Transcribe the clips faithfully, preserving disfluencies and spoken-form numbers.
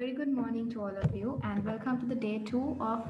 Very good morning to all of you, and welcome to the day two of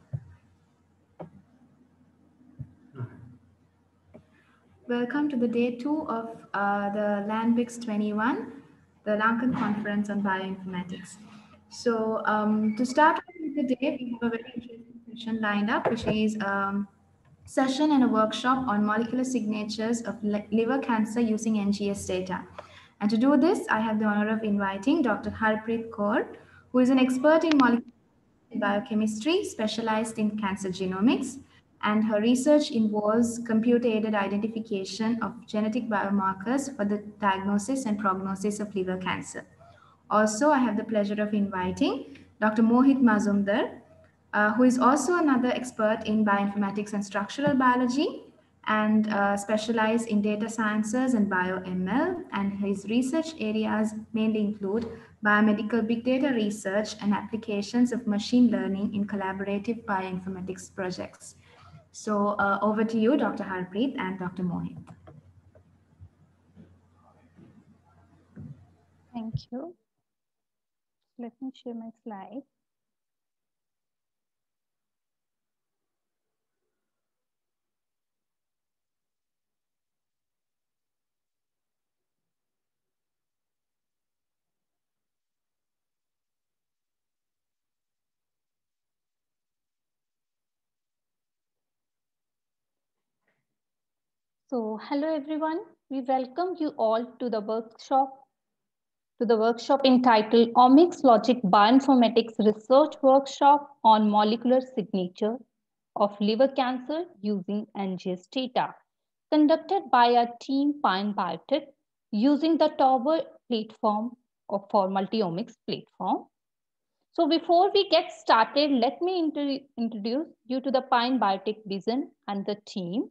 welcome to the day two of uh, the LANBIX twenty-one, the Lankan Conference on Bioinformatics. So, um, to start with the day, we have a very interesting session lined up, which is um, session and a workshop on molecular signatures of li- liver cancer using N G S data. And to do this, I have the honor of inviting Doctor Harpreet Kaur, who is an expert in molecular biochemistry specialized in cancer genomics, and her research involves computer-aided identification of genetic biomarkers for the diagnosis and prognosis of liver cancer. Also, I have the pleasure of inviting Doctor Mohit Mazumdar, uh, who is also another expert in bioinformatics and structural biology and uh, specialized in data sciences and bio-M L. And his research areas mainly include biomedical big data research and applications of machine learning in collaborative bioinformatics projects. So uh, over to you, Doctor Harpreet and Doctor Mohit. Thank you. Let me share my slide. So, hello everyone. We welcome you all to the workshop to the workshop entitled Omics Logic Bioinformatics Research Workshop on Molecular Signature of Liver Cancer using N G S data, conducted by our team Pine Biotech using the Tower platform of for multi-omics platform. So before we get started, let me inter introduce you to the Pine Biotech vision and the team.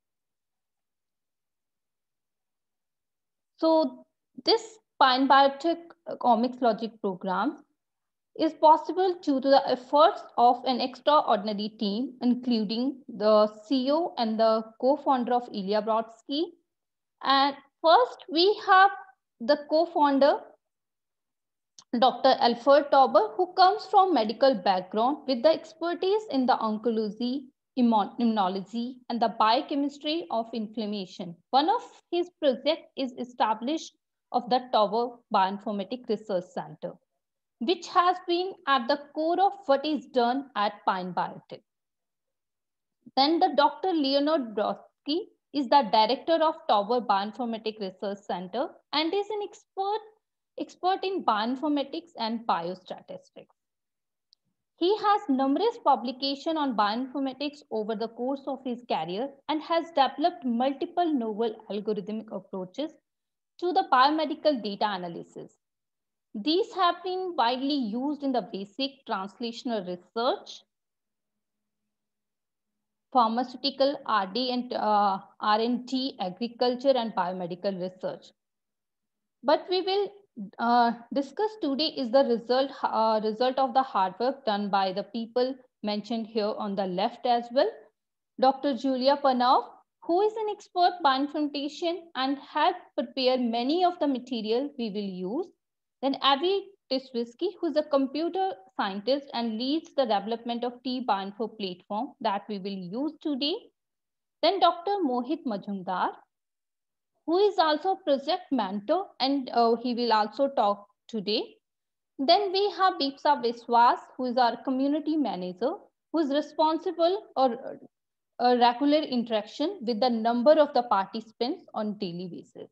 So this Pine Biotech Omics Logic program is possible due to the efforts of an extraordinary team, including the C E O and the co-founder of Ilya Brodsky. And first, we have the co-founder, Doctor Alfred Tauber, who comes from medical background with the expertise in the oncology, immunology, and the biochemistry of inflammation. One of his projects is established of the Tauber Bioinformatics Research Center, which has been at the core of what is done at Pine Biotech. Then the Doctor Leonard Brodsky is the director of Tauber Bioinformatics Research Center and is an expert expert in bioinformatics and biostatistics. He has numerous publications on bioinformatics over the course of his career and has developed multiple novel algorithmic approaches to the biomedical data analysis. These have been widely used in the basic translational research, pharmaceutical R D and uh, R and D, agriculture, and biomedical research. But we will uh, discuss today is the result, uh, result of the hard work done by the people mentioned here on the left as well. Doctor Julia Panov, who is an expert bioinformatician and helped prepare many of the material we will use. Then Avi Tiswisky, who is a computer scientist and leads the development of T-Bioinfo platform that we will use today. Then Doctor Mohit Majumdar, who is also project mentor, and uh, he will also talk today. Then we have Bipsa Viswas, who is our community manager, who is responsible or a regular interaction with the number of the participants on daily basis.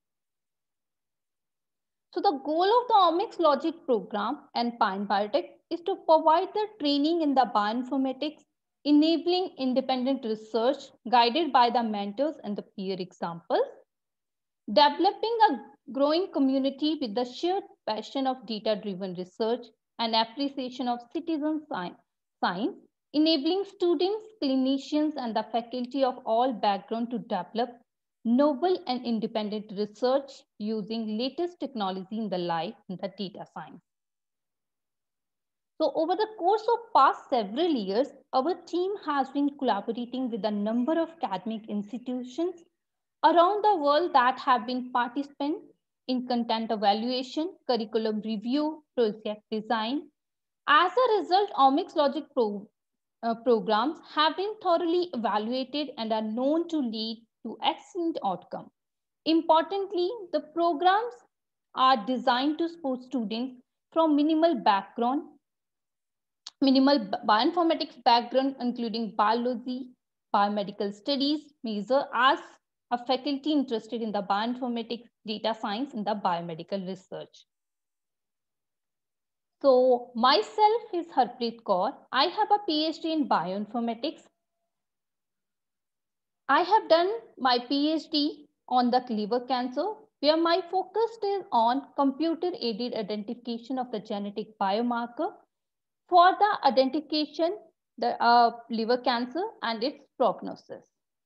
So the goal of the Omics Logic program and Pine Biotech is to provide the training in the bioinformatics, enabling independent research guided by the mentors and the peer examples, developing a growing community with the shared passion of data-driven research and appreciation of citizen science, enabling students, clinicians, and the faculty of all backgrounds to develop novel and independent research using latest technology in the life and the data science. So over the course of past several years, our team has been collaborating with a number of academic institutions around the world that have been participants in content evaluation, curriculum review, project design. As a result, Omics Logic pro, uh, programs have been thoroughly evaluated and are known to lead to excellent outcome. Importantly, the programs are designed to support students from minimal background, minimal bioinformatics background, including biology, biomedical studies, major as a faculty interested in the bioinformatics, data science, and the biomedical research. So myself is Harpreet Kaur. I have a PhD in bioinformatics. I have done my PhD on the liver cancer, where my focus is on computer-aided identification of the genetic biomarker for the identification the uh, liver cancer and its prognosis.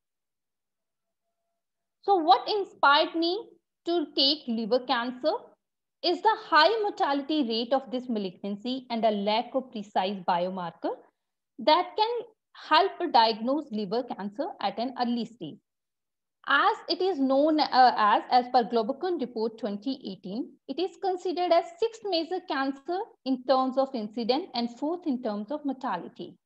So what inspired me to take liver cancer is the high mortality rate of this malignancy and a lack of precise biomarker that can help diagnose liver cancer at an early stage. As it is known uh, as, as per Globocon report twenty eighteen, it is considered as sixth major cancer in terms of incidence and fourth in terms of mortality.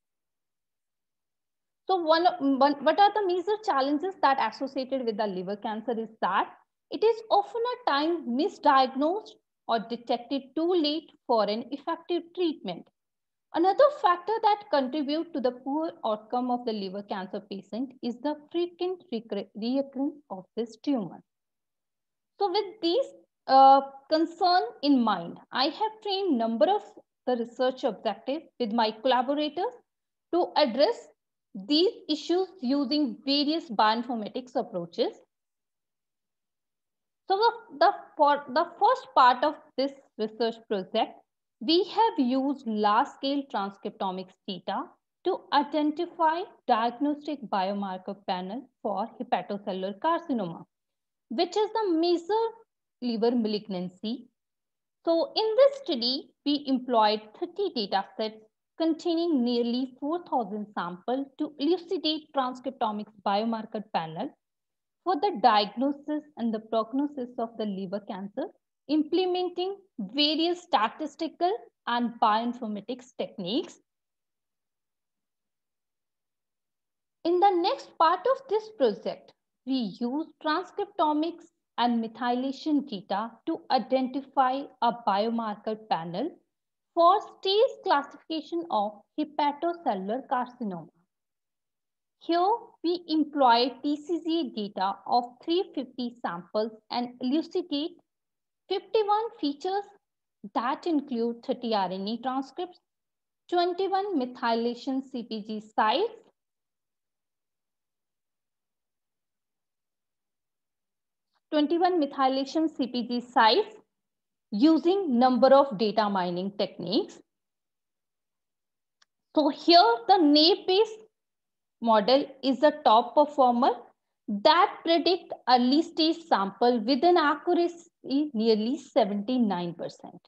So one, one, what are the major challenges that associated with the liver cancer is that it is often a time misdiagnosed or detected too late for an effective treatment. Another factor that contributes to the poor outcome of the liver cancer patient is the frequent reoccurrence of this tumor. So with these uh, concerns in mind, I have trained number of the research objectives with my collaborators to address these issues using various bioinformatics approaches. So the, the, for the first part of this research project, we have used large-scale transcriptomics data to identify diagnostic biomarker panel for hepatocellular carcinoma, which is the major liver malignancy. So in this study, we employed thirty data sets containing nearly four thousand samples to elucidate transcriptomics biomarker panel for the diagnosis and the prognosis of the liver cancer, implementing various statistical and bioinformatics techniques. In the next part of this project, we use transcriptomics and methylation data to identify a biomarker panel for stage classification of hepatocellular carcinoma. Here, we employ T C G data of three hundred fifty samples and elucidate fifty-one features that include thirty R N A transcripts, twenty-one methylation C P G sites, twenty-one methylation C P G sites using number of data mining techniques. So here the naive-Bayes model is a top performer that predict early stage sample with an accuracy nearly seventy-nine percent.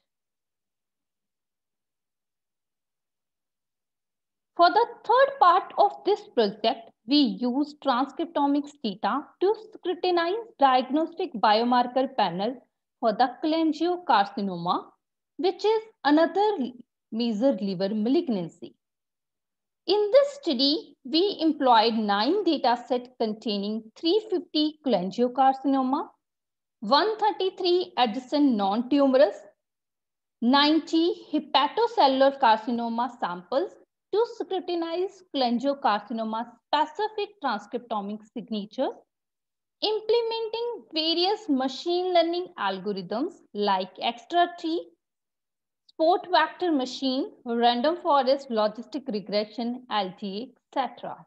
For the third part of this project, we use transcriptomics data to scrutinize diagnostic biomarker panel for the cholangiocarcinoma, which is another major liver malignancy. In this study, we employed nine data sets containing three hundred fifty cholangiocarcinoma, one hundred thirty-three adjacent non-tumorous, ninety hepatocellular carcinoma samples to scrutinize cholangiocarcinoma specific transcriptomic signatures, implementing various machine learning algorithms like ExtraTree, sport vector machine, random forest logistic regression, L T A, et cetera.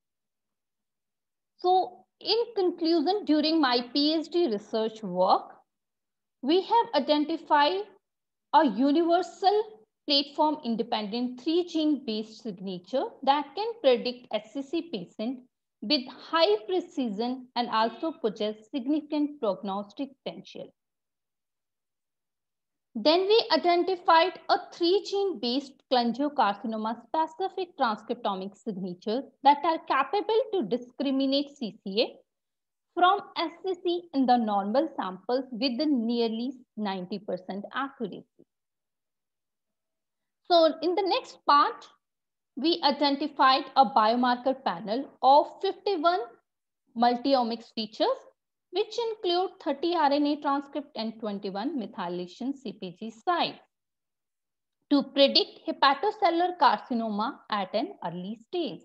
So in conclusion, during my PhD research work, we have identified a universal platform independent three gene based signature that can predict H C C patient with high precision and also possess significant prognostic potential. Then we identified a three gene based cholangiocarcinoma specific transcriptomic signature that are capable to discriminate C C A from S C C in the normal samples with nearly ninety percent accuracy. So in the next part, we identified a biomarker panel of fifty-one multi-omics features, which include thirty R N A transcript and twenty-one methylation C P G sites to predict hepatocellular carcinoma at an early stage.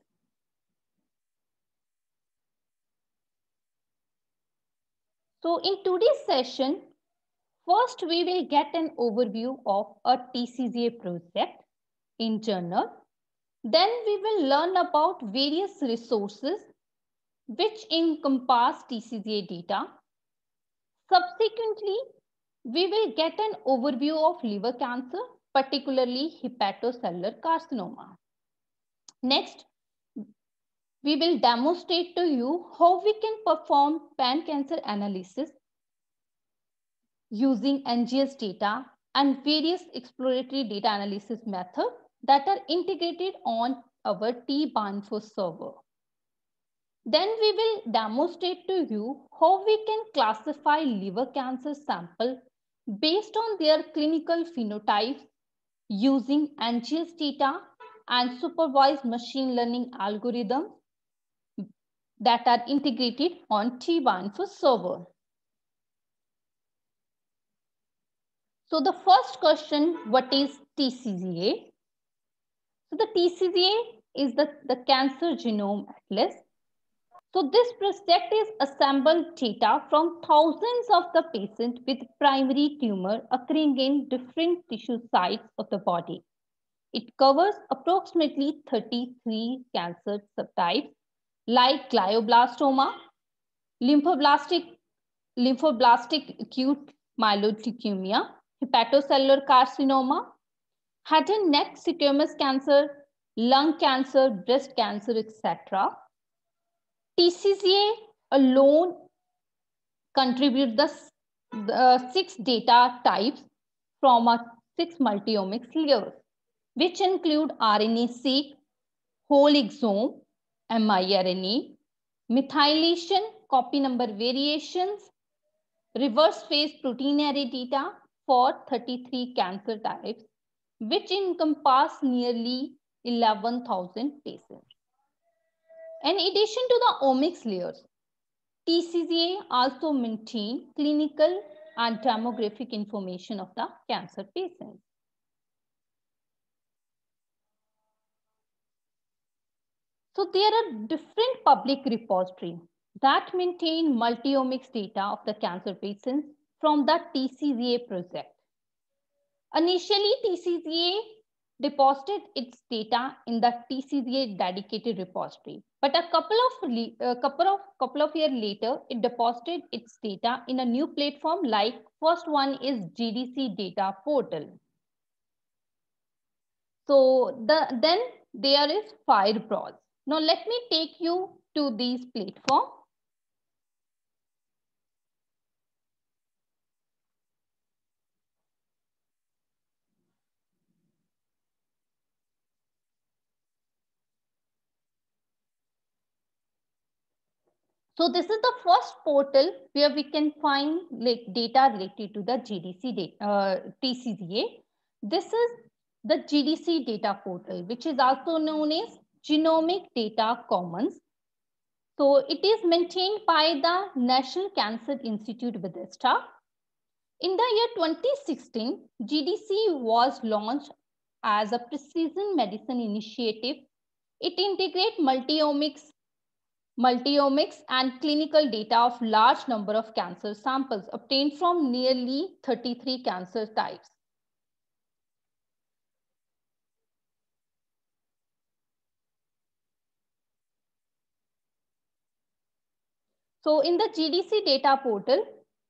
So in today's session, first we will get an overview of a T C G A project in journal. Then we will learn about various resources which encompass T C G A data. Subsequently, we will get an overview of liver cancer, particularly hepatocellular carcinoma. Next, we will demonstrate to you how we can perform pan-cancer analysis using N G S data and various exploratory data analysis methods that are integrated on our T-Banfo server. Then we will demonstrate to you how we can classify liver cancer sample based on their clinical phenotypes using N G S data and supervised machine learning algorithms that are integrated on T-Banfo server. So the first question, what is T C G A? So the T C G A is the, the Cancer Genome Atlas. So this project is assembled data from thousands of the patients with primary tumor occurring in different tissue sites of the body. It covers approximately thirty-three cancer subtypes like glioblastoma, lymphoblastic, lymphoblastic acute myeloid leukemia, hepatocellular carcinoma, head and neck squamous cancer, lung cancer, breast cancer, et cetera. T C G A alone contributes the, the six data types from a six multi-omics layers, which include R N A-seq, whole exome, miRNA, methylation, copy number variations, reverse phase protein array data for thirty-three cancer types, which encompass nearly eleven thousand patients. In addition to the omics layers, T C G A also maintains clinical and demographic information of the cancer patients. So there are different public repositories that maintain multi-omics data of the cancer patients from the T C G A project. Initially, T C G A deposited its data in the T C G A dedicated repository, but a couple of a couple of couple of years later, it deposited its data in a new platform. Like first one is G D C Data Portal. So the then there is Firebrowse. Now let me take you to these platforms. So this is the first portal where we can find like data related to the G D C data, uh, T C G A. This is the G D C data portal, which is also known as Genomic Data Commons. So it is maintained by the National Cancer Institute, Bethesda. In the year twenty sixteen, G D C was launched as a precision medicine initiative. It integrates multi-omics multi-omics and clinical data of large number of cancer samples obtained from nearly thirty-three cancer types. So in the G D C data portal,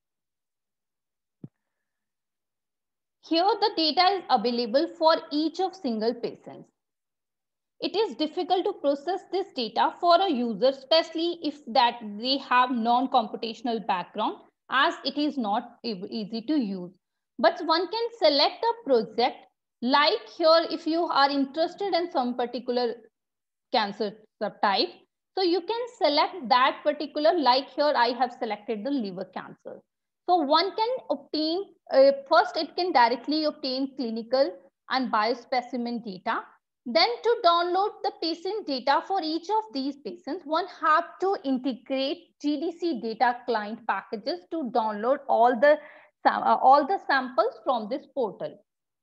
here the data is available for each of single patients. It is difficult to process this data for a user, especially if that they have non-computational background, as it is not easy to use. But one can select a project, like here, if you are interested in some particular cancer subtype, So you can select that particular, like here I have selected the liver cancer. So one can obtain, uh, first it can directly obtain clinical and biospecimen data. Then to download the patient data for each of these patients, one have to integrate G D C data client packages to download all the, uh, all the samples from this portal.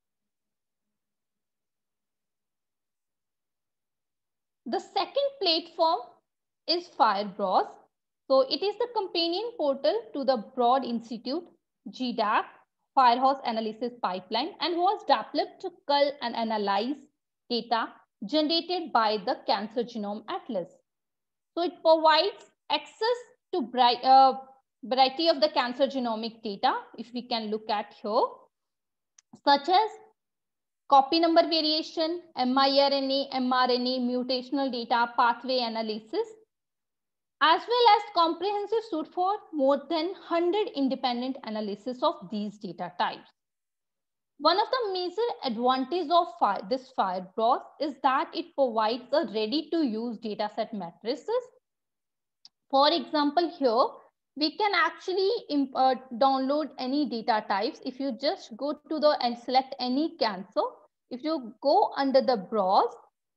The second platform is FireBrowse. So it is the companion portal to the Broad Institute G D A C Firehouse Analysis Pipeline, and was developed to cull and analyze data generated by the Cancer Genome Atlas. So it provides access to bright, uh, variety of the cancer genomic data, if we can look at here, such as copy number variation, miRNA, mRNA, mutational data, pathway analysis, as well as comprehensive suite for more than one hundred independent analysis of these data types. One of the major advantages of fire, this FireBrowse is that it provides a ready-to-use dataset matrices. For example, here we can actually uh, download any data types. If you just go to the and select any cancer, if you go under the browse,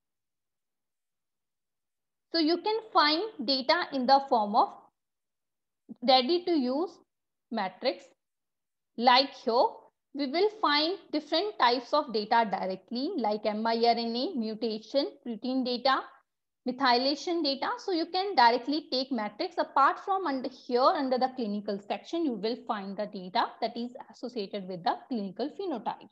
so you can find data in the form of ready to use matrix. Like here, we will find different types of data directly, like miRNA, mutation, protein data, methylation data. So you can directly take matrix. Apart from under here, under the clinical section, you will find the data that is associated with the clinical phenotype.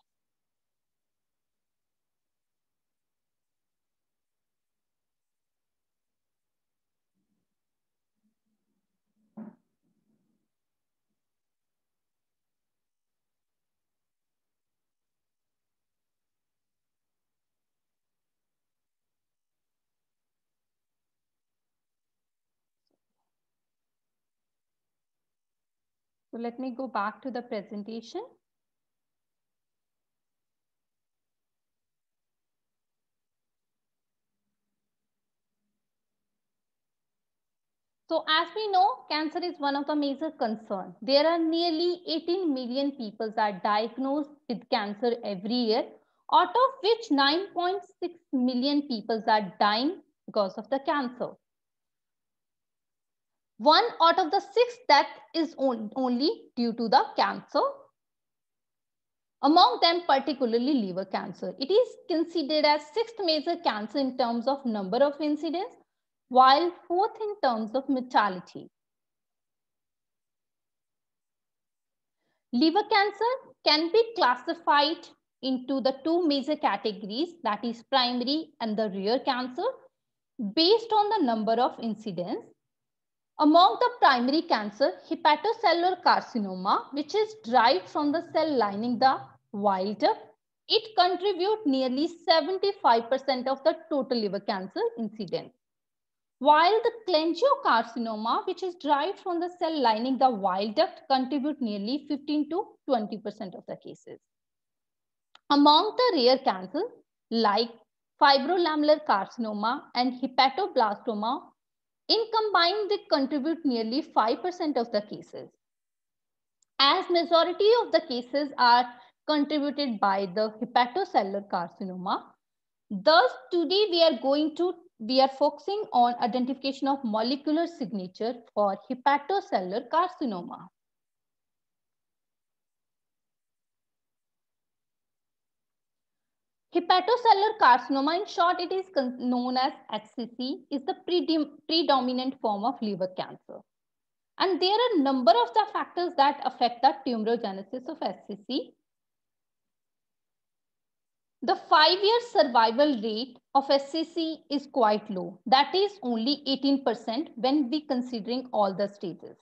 So let me go back to the presentation. So as we know, cancer is one of the major concerns. There are nearly eighteen million people that are diagnosed with cancer every year, out of which nine point six million people are dying because of the cancer. One out of the six deaths is only due to the cancer. Among them, particularly liver cancer. It is considered as sixth major cancer in terms of number of incidents, while fourth in terms of mortality. Liver cancer can be classified into the two major categories, that is primary and the rare cancer, based on the number of incidents. Among the primary cancer, hepatocellular carcinoma, which is derived from the cell lining the bile duct, it contributes nearly seventy-five percent of the total liver cancer incidence. While the cholangiocarcinoma, which is derived from the cell lining the bile duct, contribute nearly fifteen to twenty percent of the cases. Among the rare cancers like fibrolamellar carcinoma and hepatoblastoma, in combined, they contribute nearly five percent of the cases. As majority of the cases are contributed by the hepatocellular carcinoma, thus today we are going to we are focusing on identification of molecular signature for hepatocellular carcinoma. Hepatocellular carcinoma, in short, it is known as H C C, is the predominant form of liver cancer. And there are a number of the factors that affect the tumorigenesis of H C C. The five-year survival rate of H C C is quite low. That is only eighteen percent when we considering all the stages.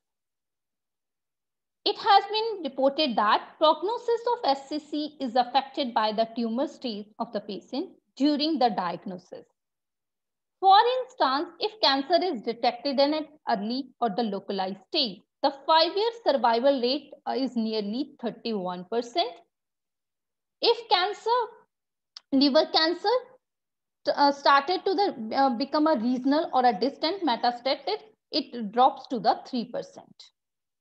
It has been reported that prognosis of H C C is affected by the tumor stage of the patient during the diagnosis. For instance, if cancer is detected in an early or the localized stage, the five-year survival rate is nearly thirty-one percent. If cancer, liver cancer, st uh, started to the uh, become a regional or a distant metastatic, it drops to the three percent.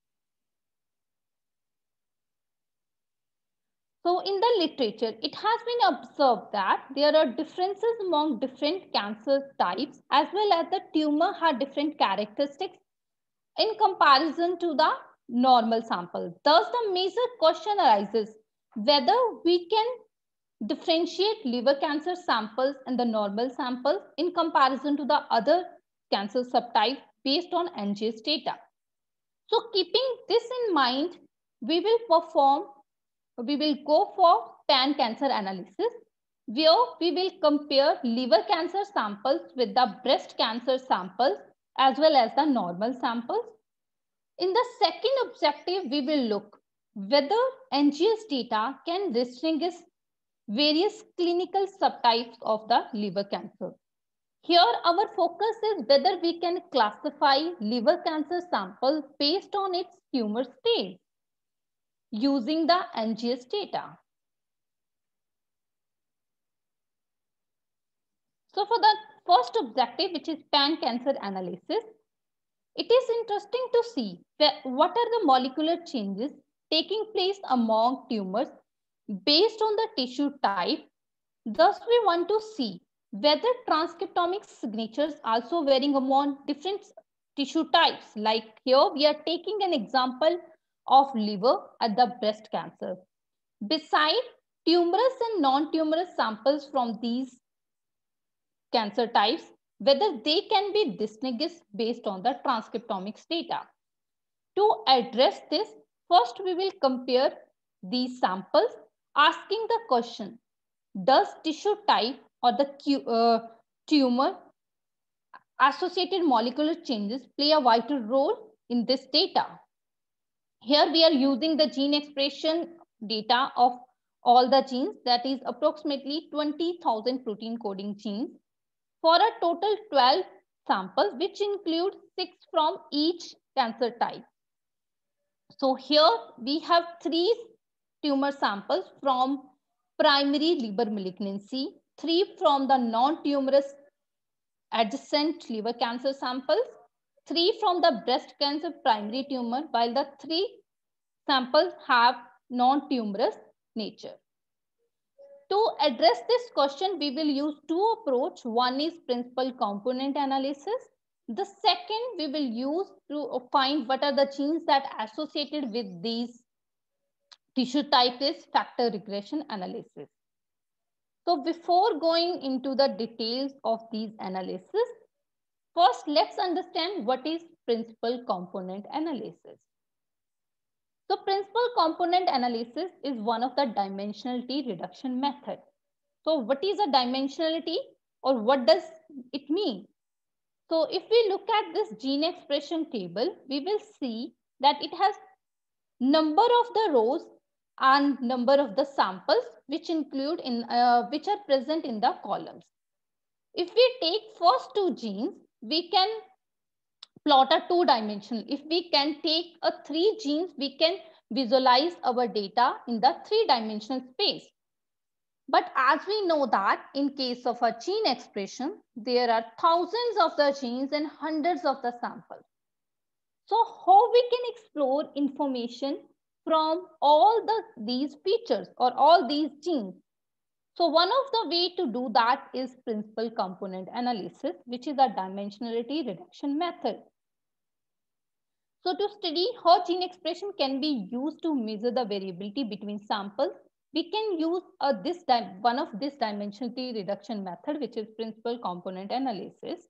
So in the literature, it has been observed that there are differences among different cancer types, as well as the tumor had different characteristics in comparison to the normal sample. Thus, the major question arises whether we can differentiate liver cancer samples and the normal samples in comparison to the other cancer subtypes based on N G S data. So keeping this in mind, we will perform, we will go for pan cancer analysis, where we will compare liver cancer samples with the breast cancer samples as well as the normal samples. In the second objective, we will look whether N G S data can distinguish various clinical subtypes of the liver cancer. Here, our focus is whether we can classify liver cancer sample based on its tumor stage using the N G S data. So for the first objective, which is pan cancer analysis, it is interesting to see what are the molecular changes taking place among tumors based on the tissue type. Thus, we want to see whether transcriptomic signatures also varying among different tissue types. Like here, we are taking an example of liver at the breast cancer. Beside tumorous and non-tumorous samples from these cancer types, whether they can be distinguished based on the transcriptomics data. To address this, first we will compare these samples, asking the question, does tissue type or the uh, tumor associated molecular changes play a vital role in this data? Here we are using the gene expression data of all the genes, that is approximately twenty thousand protein coding genes, for a total twelve samples, which include six from each cancer type. So here we have three tumor samples from primary liver malignancy, three from the non-tumorous adjacent liver cancer samples, three from the breast cancer primary tumor, while the three samples have non-tumorous nature. To address this question, we will use two approaches. One is principal component analysis. The second we will use to find what are the genes that are associated with these tissue type is factor regression analysis. So before going into the details of these analysis, first let's understand what is principal component analysis. So principal component analysis is one of the dimensionality reduction method. So what is a dimensionality, or what does it mean? So if we look at this gene expression table, we will see that it has number of the rows and number of the samples which include in uh, which are present in the columns. If we take first two genes, we can plot a two dimensional. If we can take a three genes, we can visualize our data in the three dimensional space. But as we know that in case of a gene expression, there are thousands of the genes and hundreds of the samples. So how we can explore information from all the these features or all these genes? So one of the way to do that is principal component analysis, which is a dimensionality reduction method. So to study how gene expression can be used to measure the variability between samples, we can use a, this one of this dimensionality reduction method, which is principal component analysis.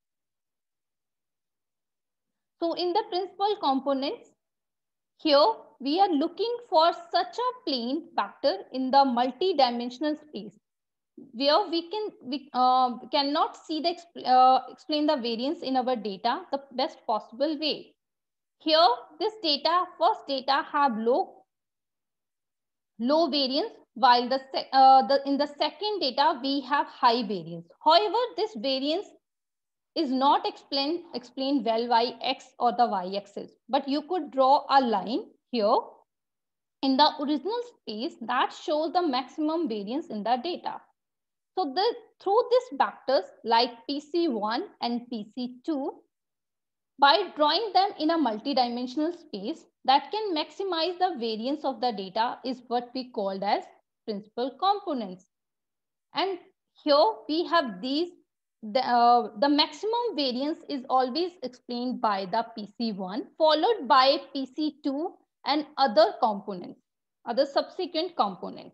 So in the principal components, here we are looking for such a plane vector in the multi-dimensional space where we can we uh, cannot see the uh, explain the variance in our data the best possible way. Here, this data, first data have low, low variance, while the, uh, the in the second data, we have high variance. However, this variance is not explained, explained well by X or the Y axis, but you could draw a line here in the original space that shows the maximum variance in the data. So the, through these vectors like P C one and P C two, by drawing them in a multidimensional space that can maximize the variance of the data is what we called as principal components. And here we have these, the, uh, the maximum variance is always explained by the P C one, followed by P C two and other components, other subsequent components.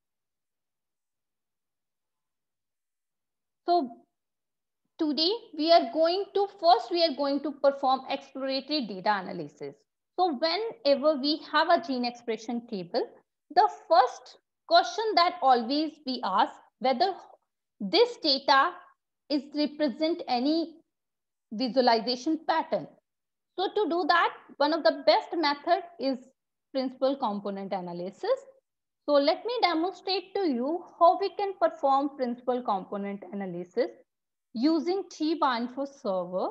So today we are going to, first we are going to perform exploratory data analysis. So whenever we have a gene expression table, the first question that always we ask whether this data is represent any visualization pattern. So to do that, one of the best method is principal component analysis. So let me demonstrate to you how we can perform principal component analysis using T-Bioinfo server.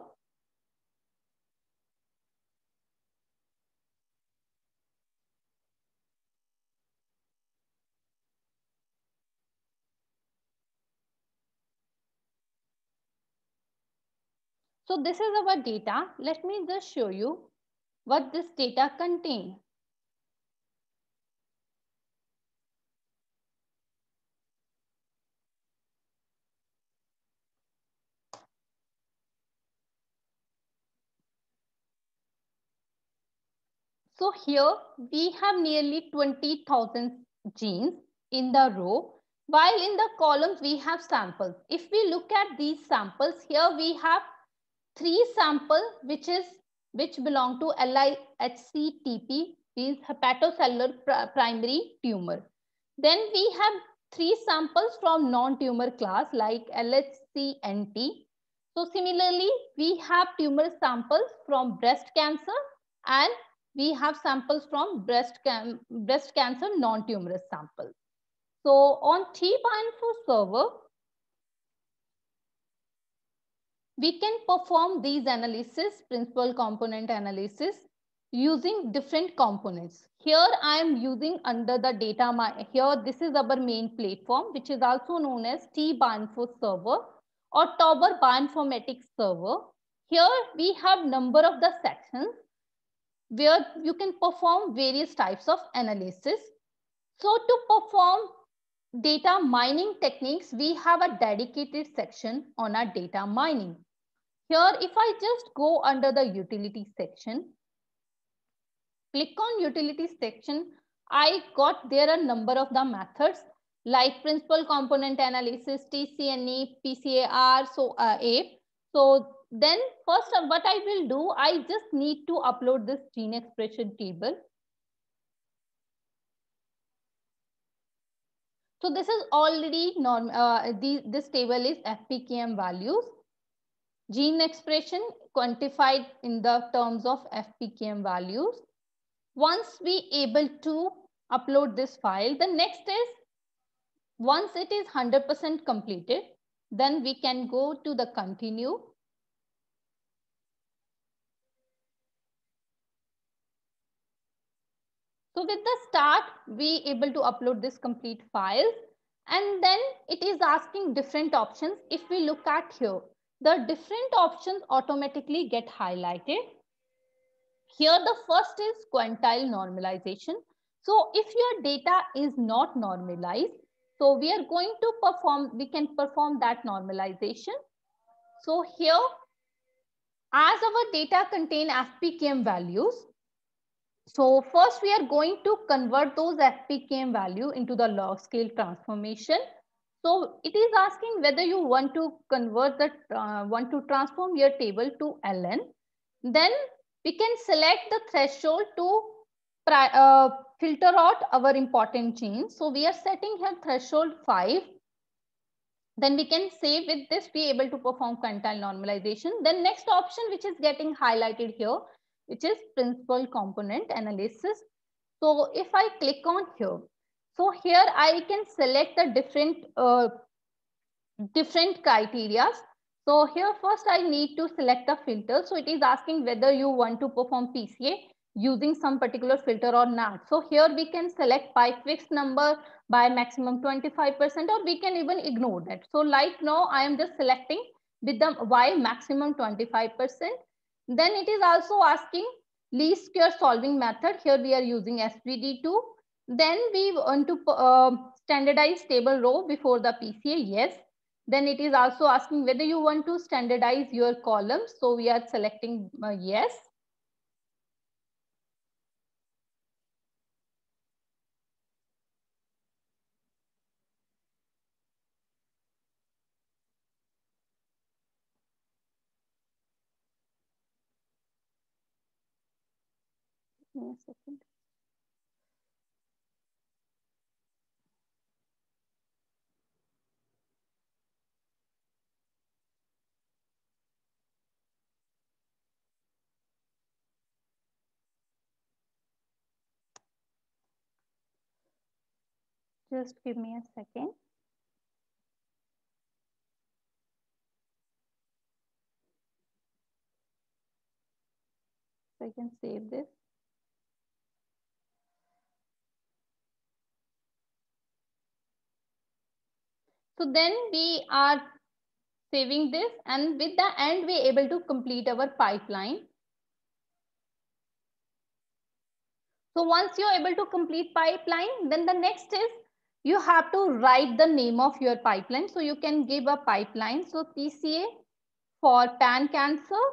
So this is our data. Let me just show you what this data contains. So here we have nearly twenty thousand genes in the row, while in the columns we have samples. If we look at these samples, here we have three samples which is which belong to L I H C T P, means hepatocellular primary tumor. Then we have three samples from non-tumor class like L H C N T. So similarly, we have tumor samples from breast cancer and we have samples from breast, can breast cancer non-tumorous samples. So on T-Bioinfo server, we can perform these analysis, principal component analysis, using different components. Here I am using under the data, my, here this is our main platform, which is also known as T-Bioinfo server or Tauber Bioinformatics server. Here we have number of the sections where you can perform various types of analysis. So to perform data mining techniques, we have a dedicated section on our data mining. Here, if I just go under the utility section, click on utility section, I got there a number of the methods like principal component analysis, T C N E, P C A R, so uh, A P E. So then first what I will do, I just need to upload this gene expression table. So this is already norm, uh, the, this table is F P K M values. Gene expression quantified in the terms of F P K M values. Once we able to upload this file, the next is, once it is one hundred percent completed, then we can go to the continue. So with the start, we able to upload this complete file, and then it is asking different options. If we look at here, the different options automatically get highlighted. Here the first is quantile normalization. So if your data is not normalized, so we are going to perform, we can perform that normalization. So here, as our data contain F P K M values, so first we are going to convert those F P K M value into the log scale transformation. So it is asking whether you want to convert that, uh, want to transform your table to L N. Then we can select the threshold to uh, filter out our important genes. So we are setting here threshold five. Then we can say with this, be able to perform quantile normalization. Then next option, which is getting highlighted here, which is principal component analysis. So if I click on here, so here I can select the different, uh, different criteria. So here first I need to select the filter. So it is asking whether you want to perform P C A. using some particular filter or not. So here we can select by fixed number, by maximum twenty-five percent, or we can even ignore that. So like now I am just selecting with the while maximum twenty-five percent. Then it is also asking least square solving method. Here we are using S V D two. Then we want to uh, standardize table row before the P C A. Yes. Then it is also asking whether you want to standardize your columns. So we are selecting uh, yes. Give me a second. Just give me a second. So I can save this. So then we are saving this, and with the end we are able to complete our pipeline. So once you're able to complete pipeline, then the next is you have to write the name of your pipeline. So you can give a pipeline. So P C A for pan cancer.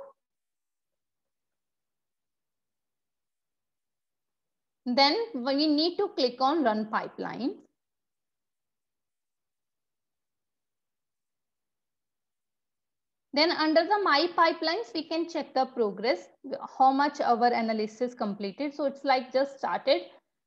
Then we need to click on run pipeline. Then under the my pipelines, we can check the progress, how much our analysis completed. So it's like just started.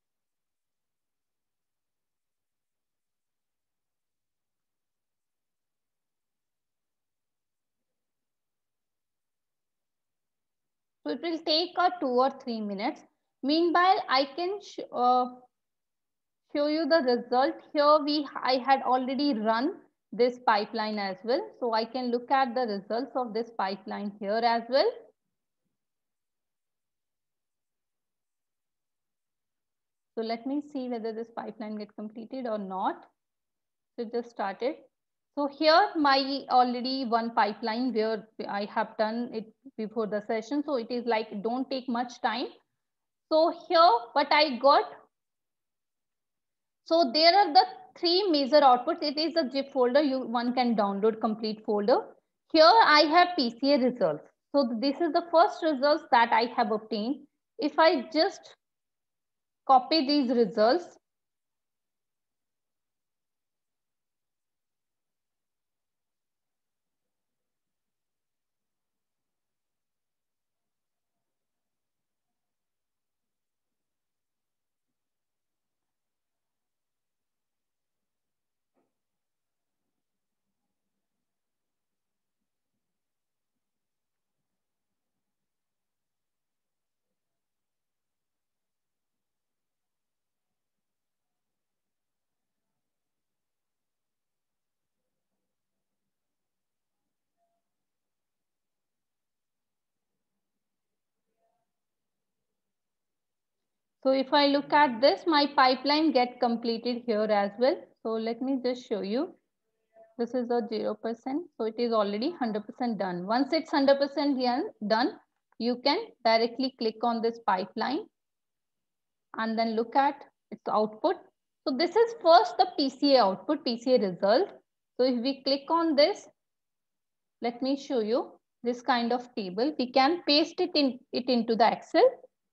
So it will take a two or three minutes. Meanwhile, I can sh uh, show you the result. Here we I had already run this pipeline as well. So I can look at the results of this pipeline here as well. So let me see whether this pipeline get completed or not. So it just started. So here my already one pipeline where I have done it before the session. So it is like don't take much time. So here what I got. So there are the three major outputs. It is a zip folder. You one can download complete folder. Here I have P C A results. So this is the first results that I have obtained. If I just copy these results, so if I look at this, my pipeline get completed here as well. So let me just show you. This is a zero percent. So it is already one hundred percent done. Once it's one hundred percent done, you can directly click on this pipeline and then look at its output. So this is first the P C A output, P C A result. So if we click on this, let me show you this kind of table. We can paste it in it into the Excel.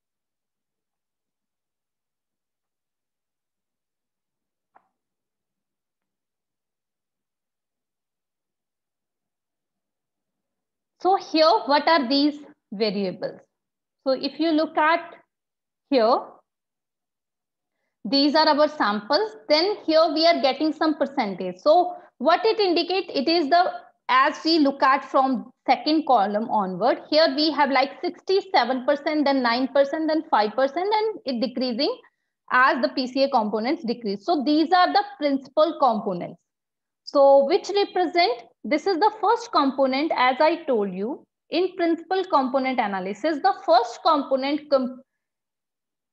So here, what are these variables? So if you look at here, these are our samples. Then here we are getting some percentage. So what it indicates, it is the, as we look at from second column onward, here we have like sixty-seven percent, then nine percent, then five percent, and it decreasing as the P C A components decrease. So these are the principal components. So which represent, this is the first component, as I told you, in principal component analysis, the first component com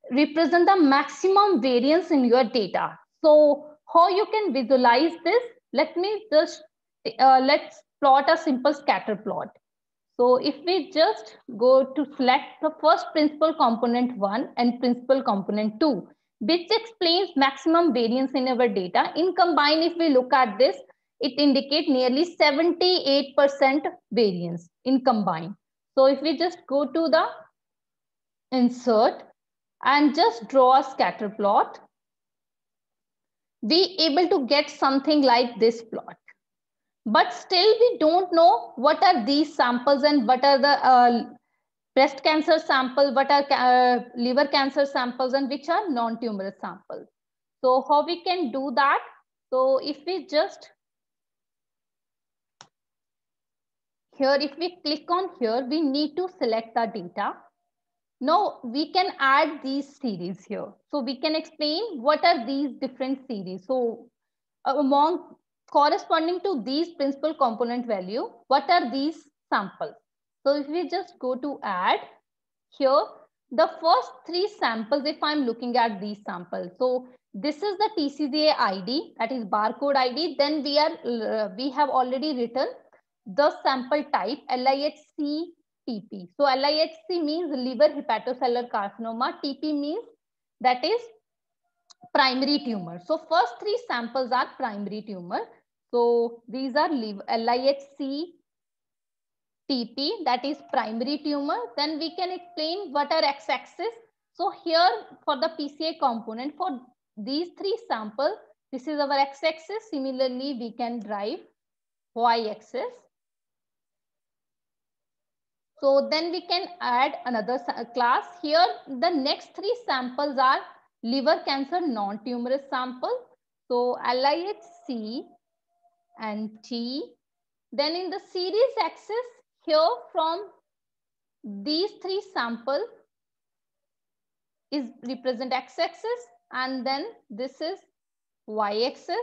represent the maximum variance in your data. So how you can visualize this? Let me just, uh, let's plot a simple scatter plot. So if we just go to select the first principal component one and principal component two, which explains maximum variance in our data. In combine, if we look at this, it indicates nearly seventy-eight percent variance in combine. So if we just go to the insert and just draw a scatter plot, we able to get something like this plot. But still we don't know what are these samples and what are the uh, breast cancer sample, what are uh, liver cancer samples and which are non-tumorous samples. So how we can do that? So if we just, here if we click on here, we need to select the data. Now we can add these series here. So we can explain what are these different series. So uh, among corresponding to these principal component value, what are these samples? So if we just go to add here, the first three samples, if I'm looking at these samples, so this is the T C G A I D, that is barcode I D. Then we are uh, we have already written the sample type L I H C T P. So L I H C means liver hepatocellular carcinoma. T P means that is primary tumor. So first three samples are primary tumor. So these are L I H C T P, that is primary tumor. Then we can explain what are x-axis. So here for the P C A component, for these three samples, this is our x-axis. Similarly, we can drive y-axis. So then we can add another class. Here the next three samples are liver cancer non-tumorous sample. So L I H C and T. Then in the series axis, here from these three samples is represent x-axis, and then this is y-axis.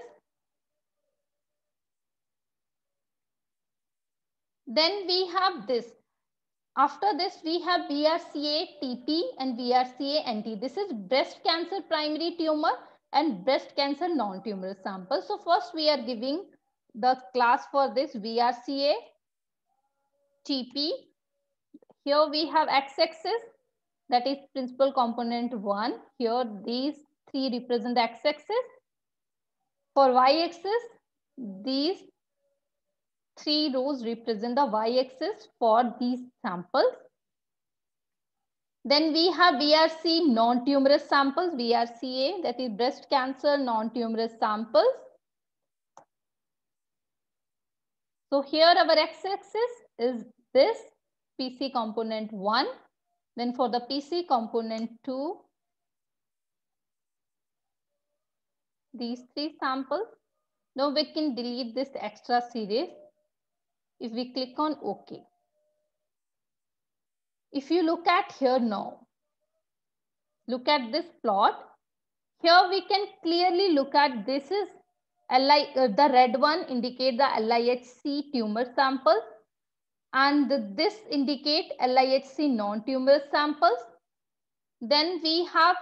Then we have this. After this, we have B R C A T P and B R C A N T. This is breast cancer primary tumor and breast cancer non-tumorous sample. So first we are giving the class for this B R C A T P. Here we have x-axis, that is principal component one. Here these three represent x-axis. For y-axis, these three rows represent the y-axis for these samples. Then we have B R C non-tumorous samples, B R C A, that is breast cancer non-tumorous samples. So here our x-axis is this P C component one. Then for the P C component two, these three samples. Now we can delete this extra series if we click on OK. If you look at here now, look at this plot. Here we can clearly look at this is L I, uh, the red one indicate the L I H C tumor samples, and this indicate L I H C non-tumor samples. Then we have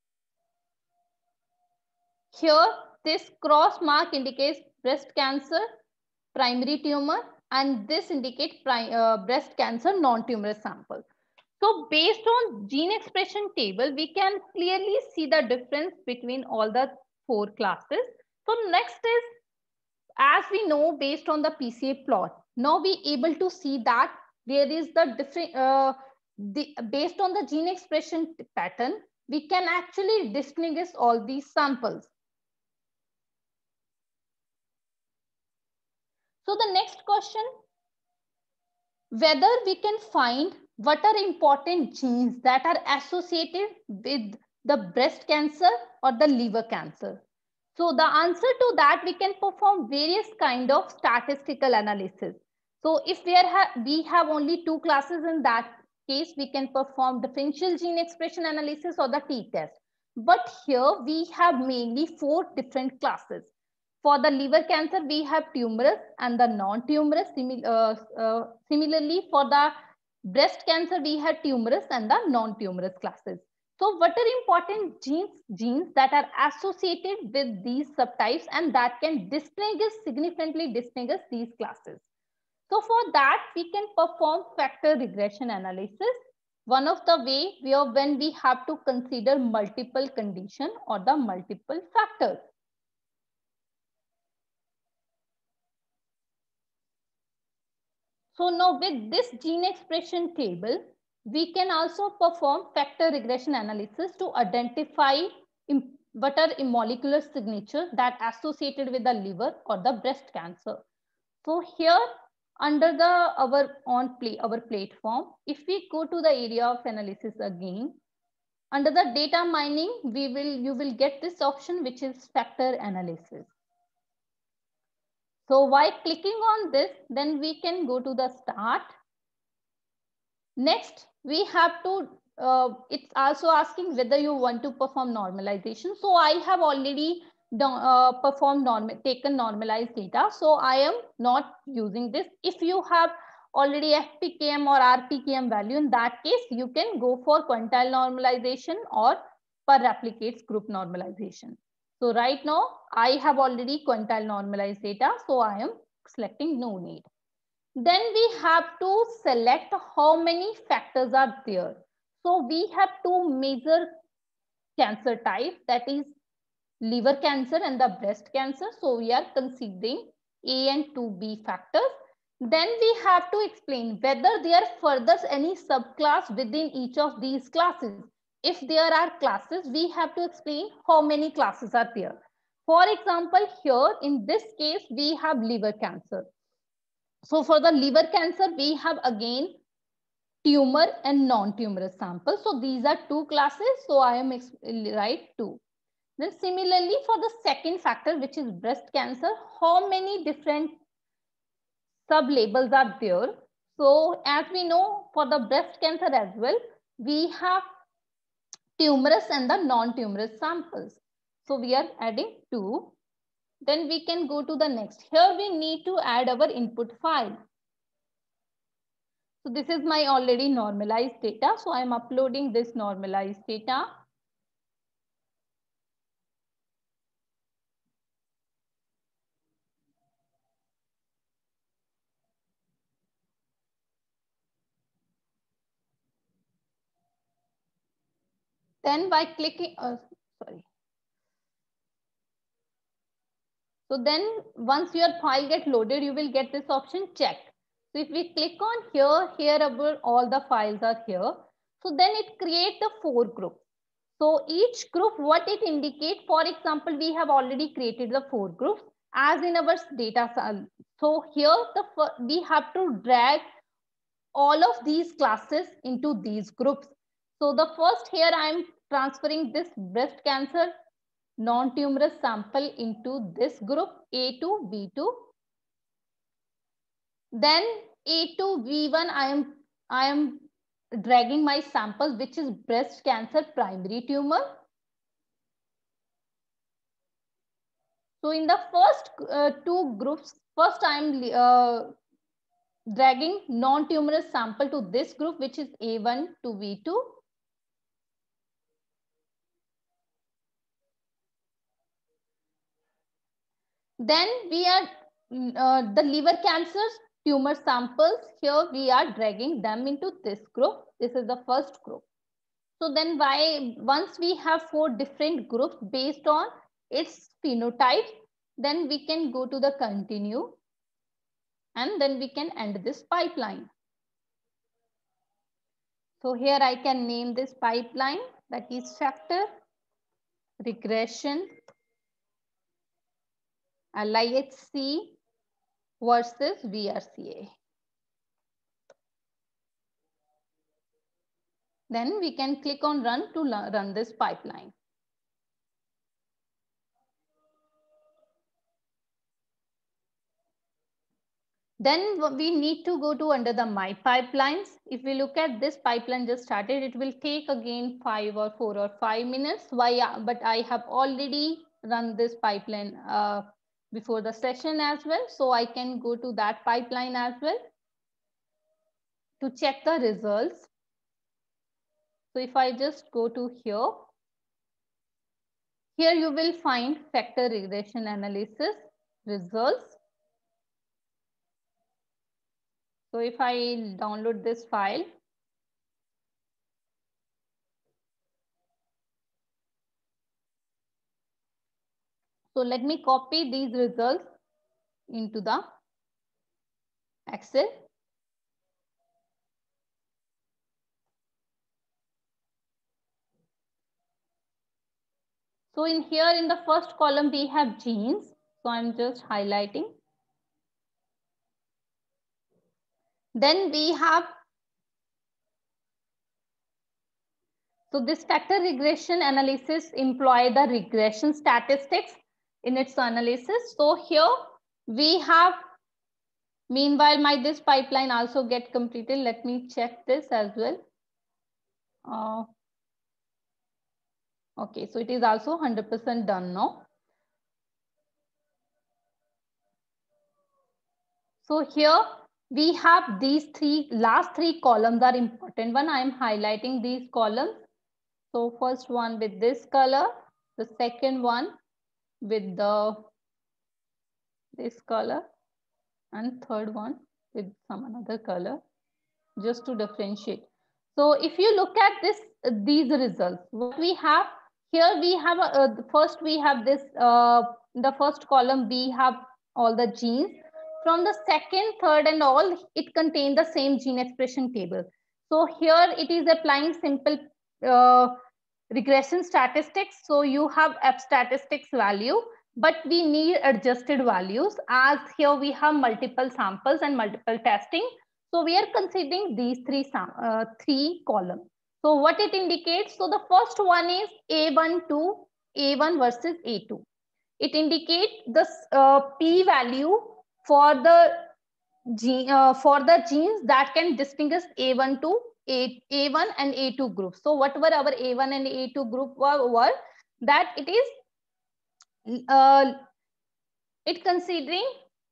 here this cross mark indicates breast cancer primary tumor, and this indicates uh, breast cancer non-tumor sample. So based on gene expression table, we can clearly see the difference between all the four classes. So next is, as we know, based on the P C A plot, now we able to see that there is the different, uh, the, based on the gene expression pattern, we can actually distinguish all these samples. So the next question, whether we can find what are important genes that are associated with the breast cancer or the liver cancer. So the answer to that, we can perform various kind of statistical analysis. So if we, are we have only two classes, in that case, we can perform differential gene expression analysis or the t-test. But here we have mainly four different classes. For the liver cancer, we have tumorous and the non-tumorous. Simil uh, uh, similarly, for the breast cancer, we have tumorous and the non-tumorous classes. So what are important genes, genes that are associated with these subtypes and that can distinguish, significantly distinguish these classes? So for that, we can perform factor regression analysis. One of the way we are when we have to consider multiple condition or the multiple factors. So now with this gene expression table, we can also perform factor regression analysis to identify what are molecular signatures that associated with the liver or the breast cancer. So here under the our on play our platform, if we go to the area of analysis again, under the data mining, we will you will get this option which is factor analysis. So while clicking on this, then we can go to the start. Next, we have to, uh, it's also asking whether you want to perform normalization. So I have already done, uh, performed norm taken normalized data. So I am not using this. If you have already F P K M or R P K M value, in that case, you can go for quantile normalization or per replicates group normalization. So right now, I have already quantile normalized data. So I am selecting no need. Then we have to select how many factors are there. So we have two major cancer types, that is liver cancer and the breast cancer. So we are considering A and two B factors. Then we have to explain whether there are further any subclass within each of these classes. If there are classes, we have to explain how many classes are there. For example, here in this case, we have liver cancer. So for the liver cancer, we have again tumor and non-tumorous samples. So these are two classes. So I am right two. Then similarly for the second factor, which is breast cancer, how many different sub-labels are there? So as we know, for the breast cancer as well, we have tumorous and the non-tumorous samples. So we are adding two. Then we can go to the next. Here we need to add our input file. So this is my already normalized data. So I am uploading this normalized data. Then by clicking, uh, sorry. So then once your file gets loaded, you will get this option check. So if we click on here, here about all the files are here. So then it creates the four groups. So each group, what it indicates, for example, we have already created the four groups as in our data. So here the we have to drag all of these classes into these groups. So the first here I am transferring this breast cancer non-tumorous sample into this group A two, B two. Then A two, B one, I am, I am dragging my sample, which is breast cancer primary tumor. So in the first uh, two groups, first I am uh, dragging non-tumorous sample to this group, which is A one to B two. Then we are uh, the liver cancers tumor samples. Here we are dragging them into this group. This is the first group. So then why once we have four different groups based on its phenotype, then we can go to the continue and then we can end this pipeline. So here I can name this pipeline, that is factor regression L I H C versus V R C A. Then we can click on run to run this pipeline. Then we need to go to under the my pipelines. If we look at this pipeline just started, it will take again five or four or five minutes. Why? But I have already run this pipeline uh, before the session as well. So I can go to that pipeline as well to check the results. So if I just go to here, here you will find factor regression analysis results. So if I download this file, so let me copy these results into the Excel. So in here in the first column, we have genes. So I'm just highlighting. Then we have, so this factor regression analysis employ the regression statistics in its analysis. So here we have, meanwhile my this pipeline also get completed. Let me check this as well. Uh, okay, so it is also one hundred percent done now. So here we have these three, last three columns are important one. I am highlighting these columns. So first one with this color, the second one with the this color, and third one with some another color, just to differentiate. So if you look at this, uh, these results, what we have here, we have a, uh, first we have this, uh, the first column, we have all the genes. From the second, third and all, it contains the same gene expression table. So here it is applying simple uh, regression statistics. So you have F statistics value, but we need adjusted values, as here we have multiple samples and multiple testing. So we are considering these three, uh, three columns. So what it indicates, so the first one is A one to A one versus A two. It indicates the uh, p value for the gene, uh, for the genes that can distinguish A one to A, A1 and A two groups. So whatever our A one and A two group were, were that it is uh, it considering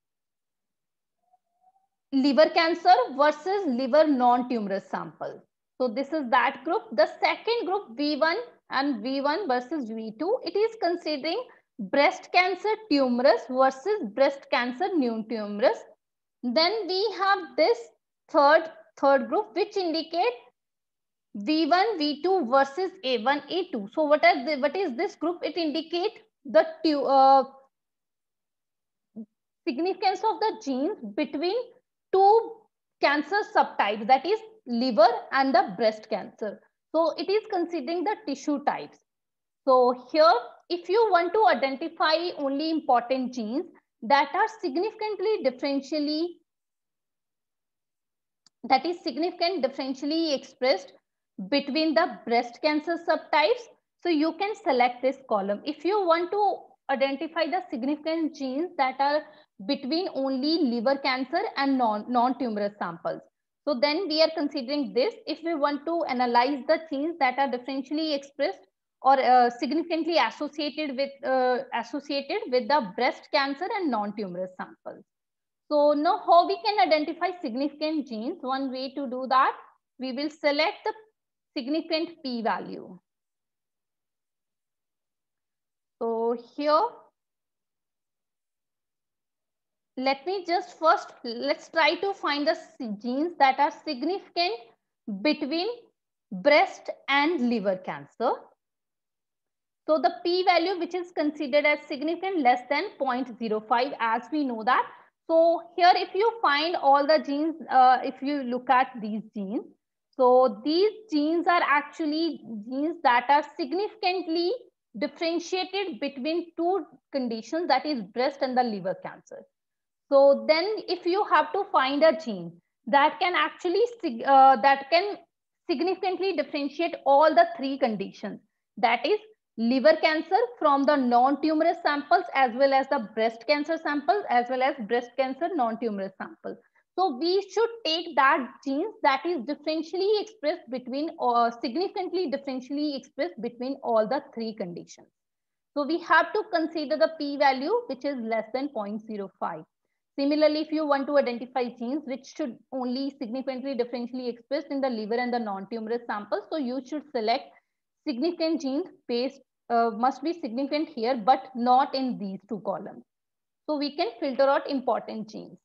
liver cancer versus liver non-tumorous sample. So this is that group. The second group, V one and V one versus V two, it is considering breast cancer tumorous versus breast cancer non-tumorous. Then we have this third third group, which indicate V one, V two versus A one, A two. So what are the, what is this group? It indicate the uh, significance of the genes between two cancer subtypes, that is liver and the breast cancer. So it is considering the tissue types. So here, if you want to identify only important genes that are significantly differentially, that is significant differentially expressed between the breast cancer subtypes, so you can select this column. If you want to identify the significant genes that are between only liver cancer and non, non-tumorous samples, so then we are considering this. If we want to analyze the genes that are differentially expressed or uh, significantly associated with uh, associated with the breast cancer and non-tumorous samples. So now how we can identify significant genes? One way to do that, we will select the significant p-value. So here, let me just first, let's try to find the genes that are significant between breast and liver cancer. So the p-value which is considered as significant less than zero point zero five, as we know that. So here if you find all the genes, uh, if you look at these genes, so these genes are actually genes that are significantly differentiated between two conditions, that is breast and the liver cancer. So then if you have to find a gene that can actually, uh, that can significantly differentiate all the three conditions, that is liver cancer from the non-tumorous samples, as well as the breast cancer samples, as well as breast cancer non-tumorous samples. So we should take that genes that is differentially expressed between, or significantly differentially expressed between all the three conditions. So we have to consider the p-value which is less than zero point zero five. Similarly, if you want to identify genes which should only significantly differentially expressed in the liver and the non-tumorous samples, so you should select significant genes based, uh, must be significant here, but not in these two columns. So we can filter out important genes.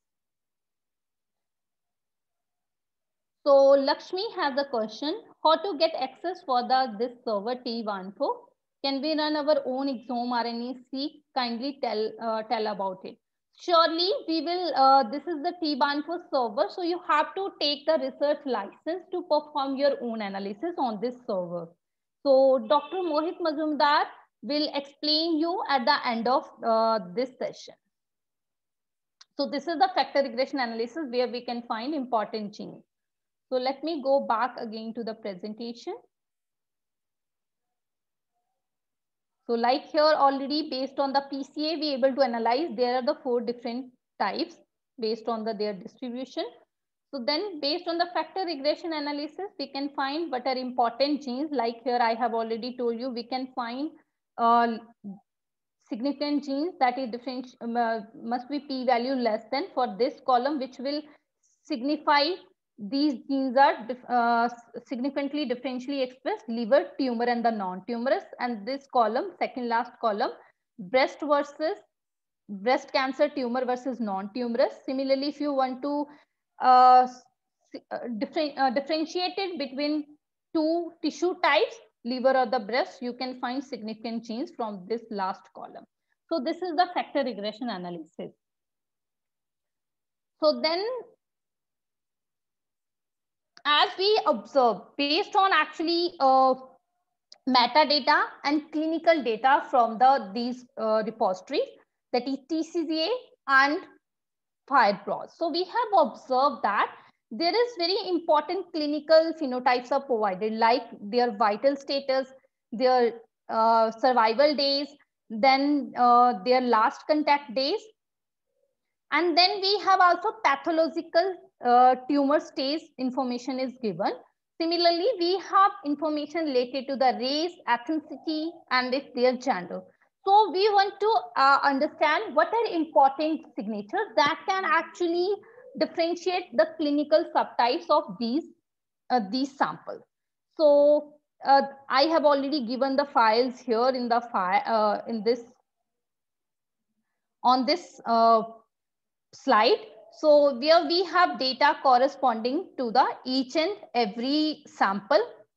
So Lakshmi has a question, how to get access for the this server T one four? Can we run our own exome R N A-seq? Kindly tell, uh, tell about it. Surely we will, uh, this is the T one four server. So you have to take the research license to perform your own analysis on this server. So Doctor Mohit Mazumdar will explain you at the end of uh, this session. So this is the factor regression analysis where we can find important genes. So let me go back again to the presentation. So like here already based on the P C A, we are able to analyze there are the four different types based on the their distribution. So then based on the factor regression analysis, we can find what are important genes. Like here I have already told you, we can find uh, significant genes that is different, um, uh, must be p-value less than for this column, which will signify these genes are uh, significantly differentially expressed, liver, tumor, and the non-tumorous. And this column, second last column, breast versus breast cancer, tumor versus non-tumorous. Similarly, if you want to uh, uh, different, uh, differentiate it between two tissue types, liver or the breast, you can find significant genes from this last column. So this is the factor regression analysis. So then, as we observe, based on actually uh, metadata and clinical data from the these uh, repositories, that is T C G A and FIREBROS. So we have observed that there is very important clinical phenotypes are provided, like their vital status, their uh, survival days, then uh, their last contact days. And then we have also pathological uh, tumor stage information is given. Similarly, we have information related to the race, ethnicity, and if their gender. So we want to uh, understand what are important signatures that can actually differentiate the clinical subtypes of these, uh, these samples. So uh, I have already given the files here in the file, uh, in this, on this uh, slide. So where we have data corresponding to the each and every sample.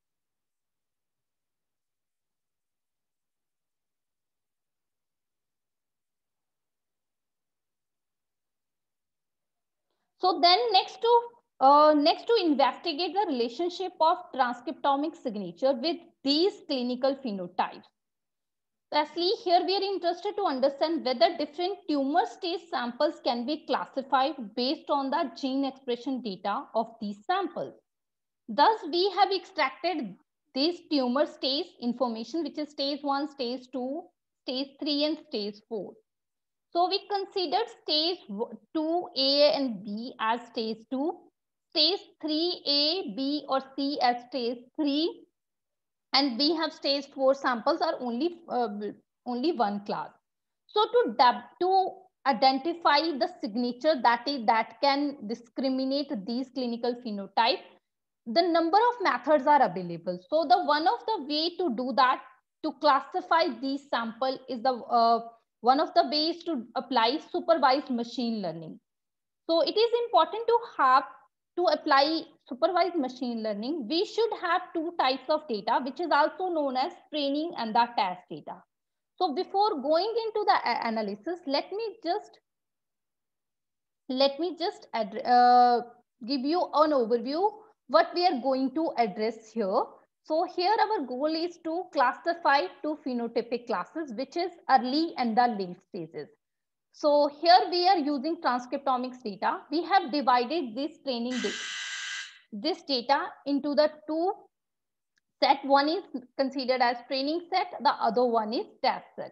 So then next to uh, next to investigate the relationship of transcriptomic signature with these clinical phenotypes. Lastly, here we are interested to understand whether different tumor stage samples can be classified based on the gene expression data of these samples. Thus, we have extracted this tumor stage information, which is stage one, stage two, stage three, and stage four. So we considered stage two A and B as stage two, stage three A, B, or C as stage three, and we have stage four samples are only uh, only one class. So to to identify the signature that is that can discriminate these clinical phenotype, the number of methods are available. So the one of the way to do that, to classify these sample, is the uh, one of the ways to apply supervised machine learning. So it is important to have to apply supervised machine learning. We should have two types of data, which is also known as training and the test data. So before going into the analysis, let me just let me just uh, give you an overview what we are going to address here. So here our goal is to classify two phenotypic classes, which is early and the late stages. So here we are using transcriptomics data. We have divided this training data, this data into the two set. One is considered as training set, the other one is test set.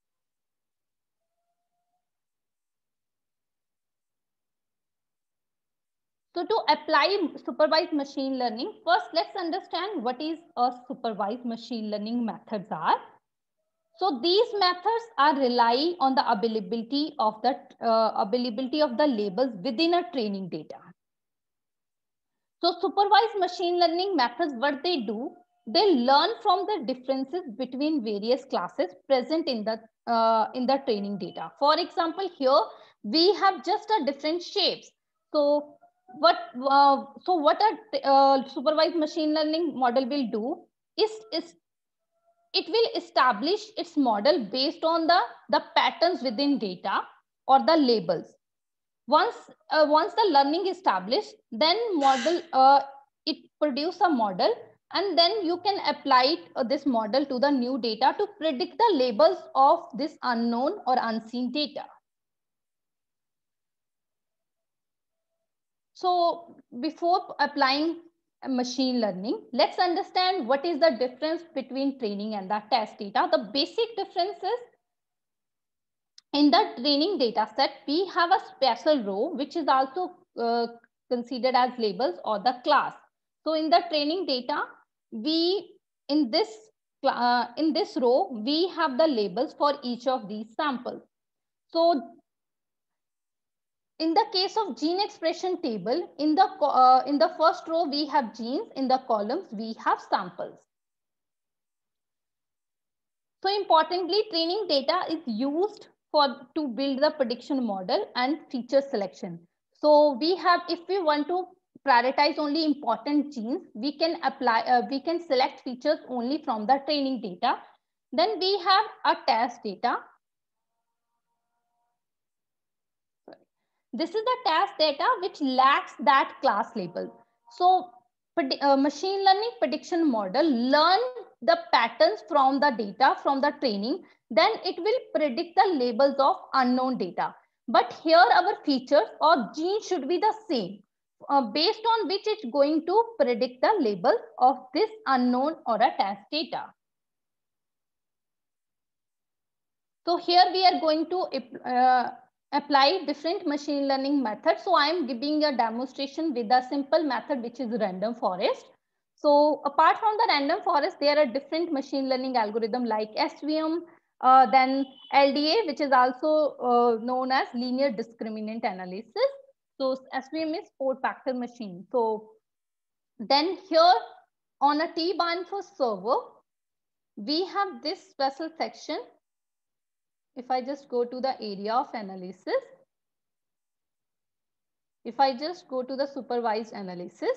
So to apply supervised machine learning, first let's understand what is a supervised machine learning methods are. So these methods are rely on the availability of the uh, availability of the labels within a training data. So supervised machine learning methods, what they do, they learn from the differences between various classes present in the uh, in the training data. For example, here we have just a different shapes. So what uh, so what a uh, supervised machine learning model will do is is it will establish its model based on the the patterns within data or the labels. Once uh, once the learning is established, then model uh, it produce a model, and then you can apply it, uh, this model to the new data to predict the labels of this unknown or unseen data. So before applying machine learning, let's understand what is the difference between training and the test data. The basic difference is, in the training data set, we have a special row, which is also uh, considered as labels or the class. So in the training data, we, in this, uh, in this row, we have the labels for each of these samples. So in the case of gene expression table, in the, uh, in the first row, we have genes. In the columns, we have samples. So importantly, training data is used for to build the prediction model and feature selection. So we have, if we want to prioritize only important genes, we can apply, uh, we can select features only from the training data. Then we have a test data. This is the test data which lacks that class label. So uh, machine learning prediction model learn the patterns from the data from the training, then it will predict the labels of unknown data. But here our features or genes should be the same, uh, based on which it's going to predict the label of this unknown or a test data. So here we are going to uh, apply different machine learning methods. So I am giving a demonstration with a simple method, which is random forest. So apart from the random forest, there are different machine learning algorithm like S V M, uh, then L D A, which is also uh, known as linear discriminant analysis. So S V M is four factor machine. So then here on a T-Banfo server, we have this special section. If I just go to the area of analysis, if I just go to the supervised analysis,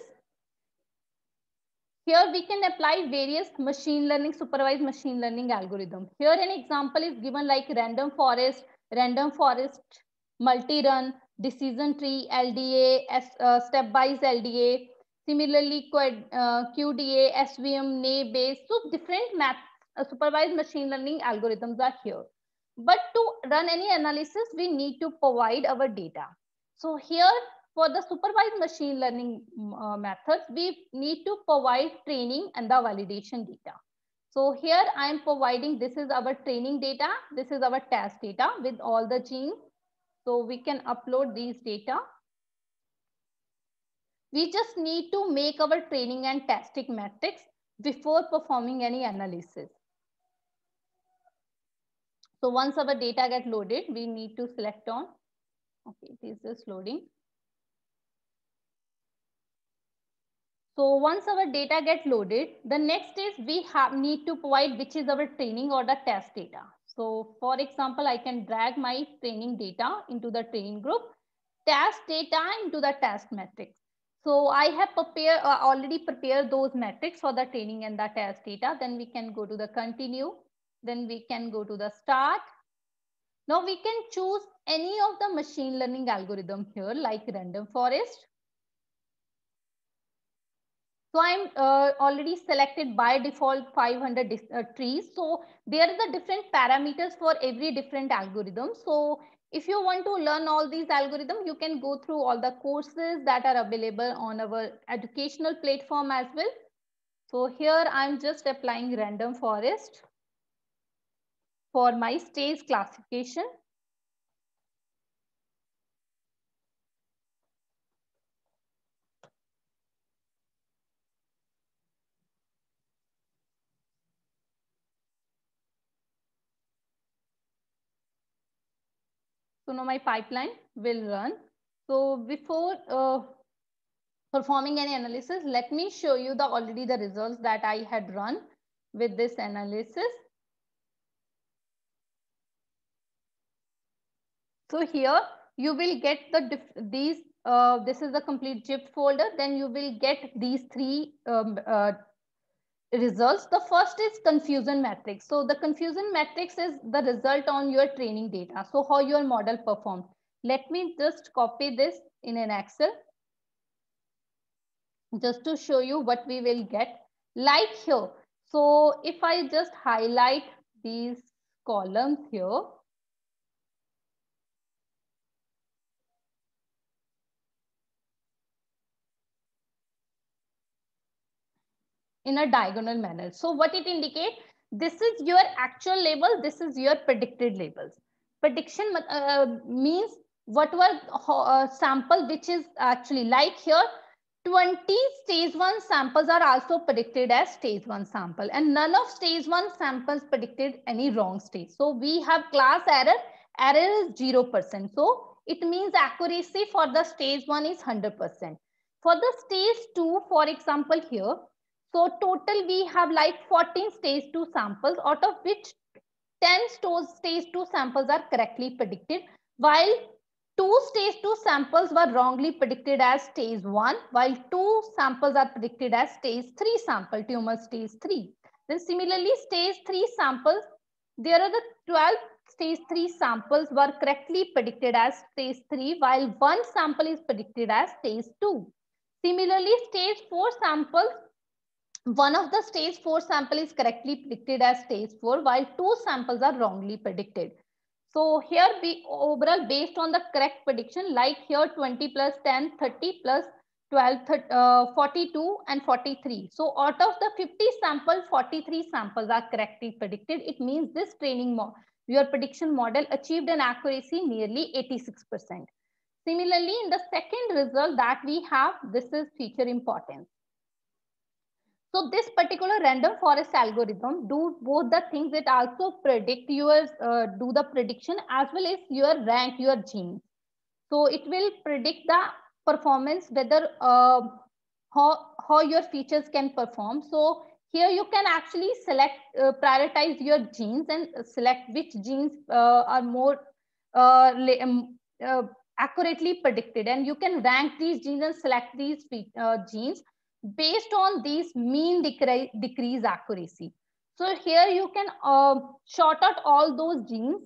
here we can apply various machine learning, supervised machine learning algorithm. Here an example is given like random forest, random forest, multi-run, decision tree, L D A, uh, stepwise L D A, similarly uh, Q D A, S V M, N A base. So different math, uh, supervised machine learning algorithms are here. But to run any analysis, we need to provide our data. So here for the supervised machine learning uh, methods, we need to provide training and the validation data. So here I am providing, this is our training data, this is our test data with all the genes. So we can upload these data. We just need to make our training and testing metrics before performing any analysis. So once our data get loaded, we need to select on, okay, it is just loading. So once our data get loaded, the next is we have need to provide which is our training or the test data. So for example, I can drag my training data into the training group, test data into the test metrics. So I have prepared, uh, already prepared those metrics for the training and the test data. Then we can go to the continue. Then we can go to the start. Now we can choose any of the machine learning algorithm here like random forest. So I'm uh, already selected by default five hundred uh, trees. So there are the different parameters for every different algorithm. So if you want to learn all these algorithms, you can go through all the courses that are available on our educational platform as well. So here I'm just applying random forest for my stage classification. So now my pipeline will run. So before uh, performing any analysis, let me show you the already the results that I had run with this analysis. So here you will get the these uh, this is the complete zip folder. Then you will get these three um, uh, results. The first is confusion matrix. So the confusion matrix is the result on your training data. So how your model performed. Let me just copy this in an Excel just to show you what we will get like here. So if I just highlight these columns here, in a diagonal manner. So what it indicates, this is your actual label, this is your predicted labels. Prediction uh, means what were uh, sample which is actually like here, twenty stage one samples are also predicted as stage one sample, and none of stage one samples predicted any wrong stage. So we have class error, error is zero percent. So it means accuracy for the stage one is one hundred percent. For the stage two, for example here, so total we have like fourteen stage two samples, out of which ten stage two samples are correctly predicted, while two stage two samples were wrongly predicted as stage one, while two samples are predicted as stage three sample, tumor stage three. Then similarly, stage three samples, there are the twelve stage three samples were correctly predicted as stage three, while one sample is predicted as stage two. Similarly, stage four samples, one of the stage four sample is correctly predicted as stage four, while two samples are wrongly predicted. So here we overall based on the correct prediction, like here twenty plus ten, thirty plus twelve, thirty, uh, forty-two and forty-three. So out of the fifty samples, forty-three samples are correctly predicted. It means this training model, your prediction model achieved an accuracy nearly eighty-six percent. Similarly, in the second result that we have, this is feature importance. So this particular random forest algorithm do both the things. It also predict your, uh, do the prediction as well as your rank your genes. So it will predict the performance, whether uh, how, how your features can perform. So here you can actually select, uh, prioritize your genes and select which genes uh, are more uh, um, uh, accurately predicted. And you can rank these genes and select these uh, genes based on these mean decrease, decrease accuracy. So here you can uh, sort out all those genes.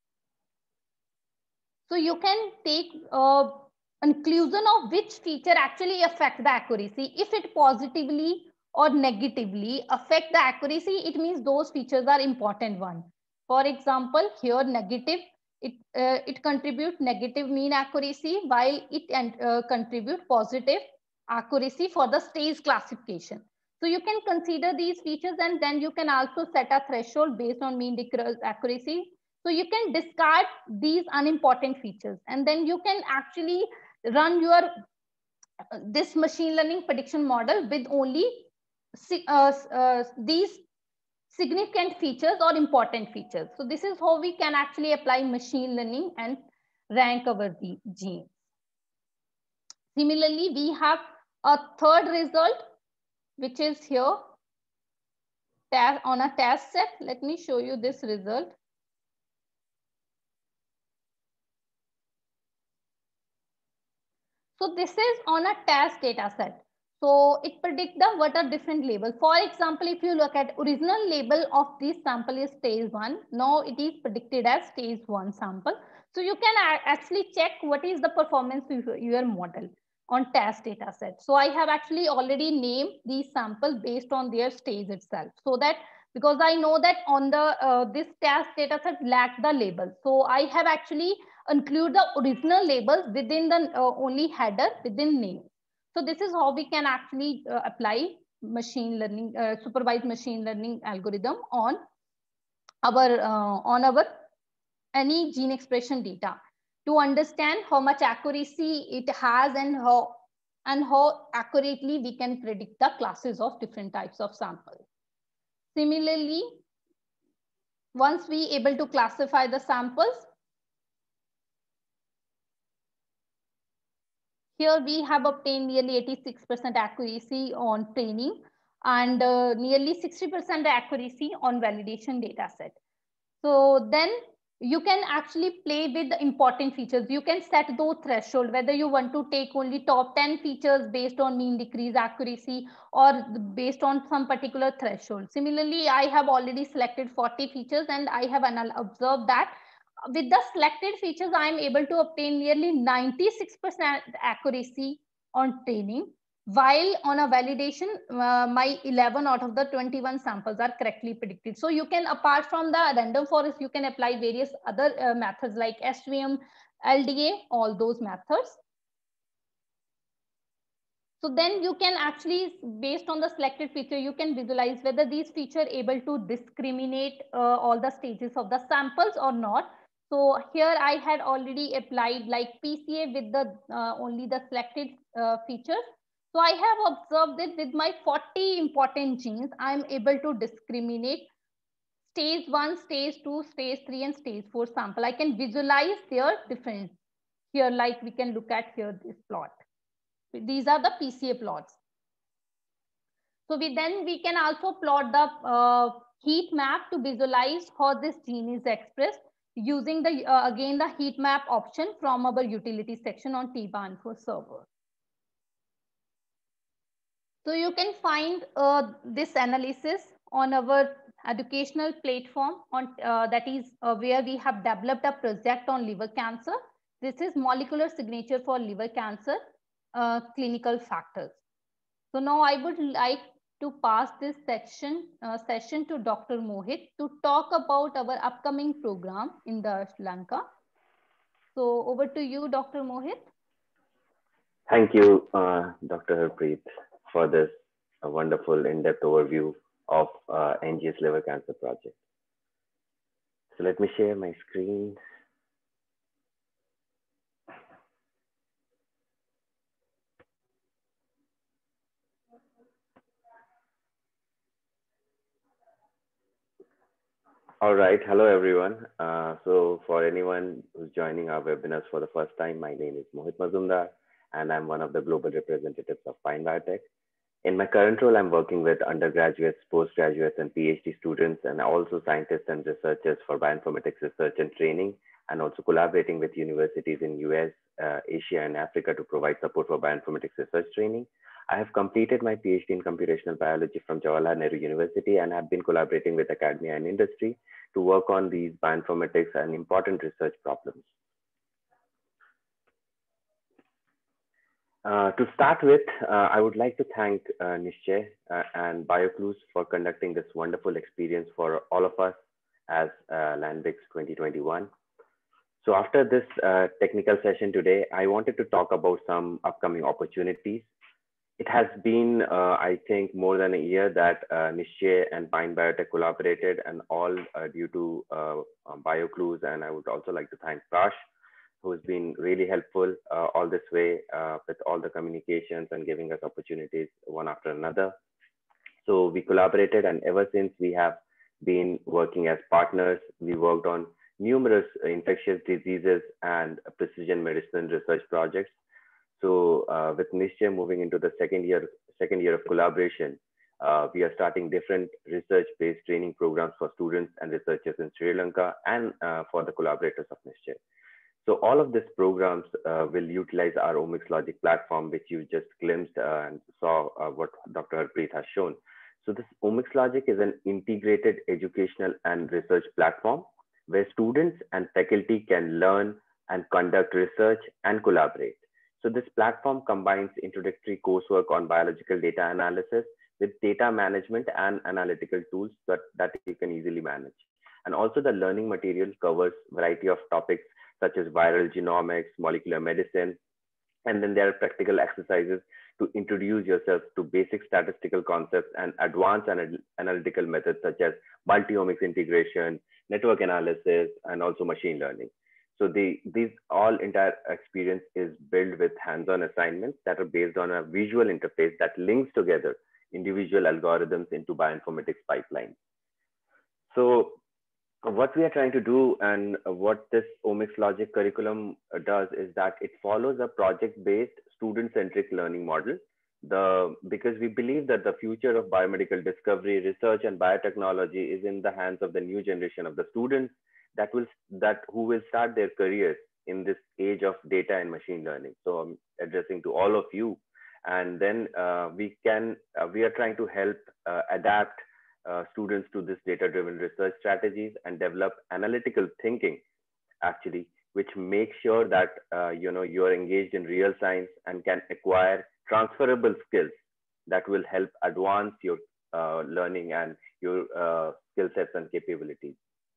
So you can take uh, conclusion of which feature actually affect the accuracy. If it positively or negatively affect the accuracy, it means those features are important one. For example, here negative, it, uh, it contribute negative mean accuracy, while it uh, contribute positive accuracy for the stage classification. So you can consider these features, and then you can also set a threshold based on mean decrease accuracy. So you can discard these unimportant features, and then you can actually run your uh, this machine learning prediction model with only uh, uh, these significant features or important features. So this is how we can actually apply machine learning and rank our genes. Similarly, we have a third result, which is here on a task set. Let me show you this result. So this is on a task data set. So it predicts the what are different labels. For example, if you look at original label of this sample is stage one. Now it is predicted as stage one sample. So you can actually check what is the performance of your model on task data set. So I have actually already named these samples based on their stage itself. So that because I know that on the uh, this task data set lack the label. So I have actually include the original labels within the uh, only header within name. So this is how we can actually uh, apply machine learning, uh, supervised machine learning algorithm on our uh, on our any gene expression data to understand how much accuracy it has and how and how accurately we can predict the classes of different types of samples. Similarly, once we able to classify the samples, Here we have obtained nearly eighty-six percent accuracy on training and uh, nearly sixty percent accuracy on validation data set. So then you can actually play with the important features. You can set those threshold, whether you want to take only top ten features based on mean decrease accuracy or based on some particular threshold. Similarly, I have already selected forty features and I have observed that with the selected features, I am able to obtain nearly ninety-six percent accuracy on training, while on a validation, uh, my eleven out of the twenty-one samples are correctly predicted. So you can, apart from the random forest, you can apply various other uh, methods like S V M, L D A, all those methods. So then you can actually, based on the selected feature, you can visualize whether these features are able to discriminate uh, all the stages of the samples or not. So here I had already applied like P C A with the uh, only the selected uh, features. So I have observed that with my forty important genes, I am able to discriminate stage one, stage two, stage three, and stage four sample. I can visualize their difference here, like we can look at here this plot. These are the P C A plots. So we then we can also plot the uh, heat map to visualize how this gene is expressed using the uh, again the heat map option from our utility section on T B A Info server. So you can find uh, this analysis on our educational platform on uh, that is uh, where we have developed a project on liver cancer. This is molecular signature for liver cancer uh, clinical factors. So now I would like to pass this section uh, session to Doctor Mohit to talk about our upcoming program in the Sri Lanka. So over to you, Doctor Mohit. Thank you, uh, Doctor Harpreet, for this uh, wonderful in-depth overview of uh, N G S Liver Cancer Project. So let me share my screen. All right. Hello, everyone. Uh, so for anyone who's joining our webinars for the first time, my name is Mohit Mazumdar, and I'm one of the global representatives of Pine Biotech. In my current role, I'm working with undergraduates, postgraduates, and PhD students, and also scientists and researchers for bioinformatics research and training, and also collaborating with universities in U S, uh, Asia, and Africa to provide support for bioinformatics research training. I have completed my PhD in computational biology from Jawaharlal Nehru University and have been collaborating with academia and industry to work on these bioinformatics and important research problems. Uh, to start with, uh, I would like to thank uh, Nishchay uh, and BioClues for conducting this wonderful experience for all of us as uh, LandBix twenty twenty-one. So after this uh, technical session today, I wanted to talk about some upcoming opportunities. It has been, uh, I think, more than a year that uh, Nishchay and Pine Biotech collaborated, and all uh, due to uh, BioClues. And I would also like to thank Prash, who's been really helpful uh, all this way uh, with all the communications and giving us opportunities one after another. So we collaborated, and ever since we have been working as partners. We worked on numerous infectious diseases and precision medicine research projects. So uh, with Nishchay moving into the second year, second year of collaboration, uh, we are starting different research-based training programs for students and researchers in Sri Lanka and uh, for the collaborators of Nishchay. So all of these programs uh, will utilize our Omics Logic platform, which you just glimpsed uh, and saw uh, what Doctor Harpreet has shown. So this Omics Logic is an integrated educational and research platform where students and faculty can learn and conduct research and collaborate. So this platform combines introductory coursework on biological data analysis with data management and analytical tools that, that you can easily manage. And also the learning material covers a variety of topics such as viral genomics, molecular medicine, and then there are practical exercises to introduce yourself to basic statistical concepts and advanced anal analytical methods such as multi-omics integration, network analysis, and also machine learning. So the, these all entire experience is built with hands-on assignments that are based on a visual interface that links together individual algorithms into bioinformatics pipelines. So what we are trying to do and what this Omics Logic curriculum does is that it follows a project-based student-centric learning model. The, because we believe that the future of biomedical discovery, research, and biotechnology is in the hands of the new generation of the students that will that who will start their careers in this age of data and machine learning. So I'm addressing to all of you, and then uh, we can uh, we are trying to help uh, adapt uh, students to this data-driven research strategies and develop analytical thinking, actually, which makes sure that uh, you know you're engaged in real science and can acquire transferable skills that will help advance your uh, learning and your uh, skill sets and capabilities.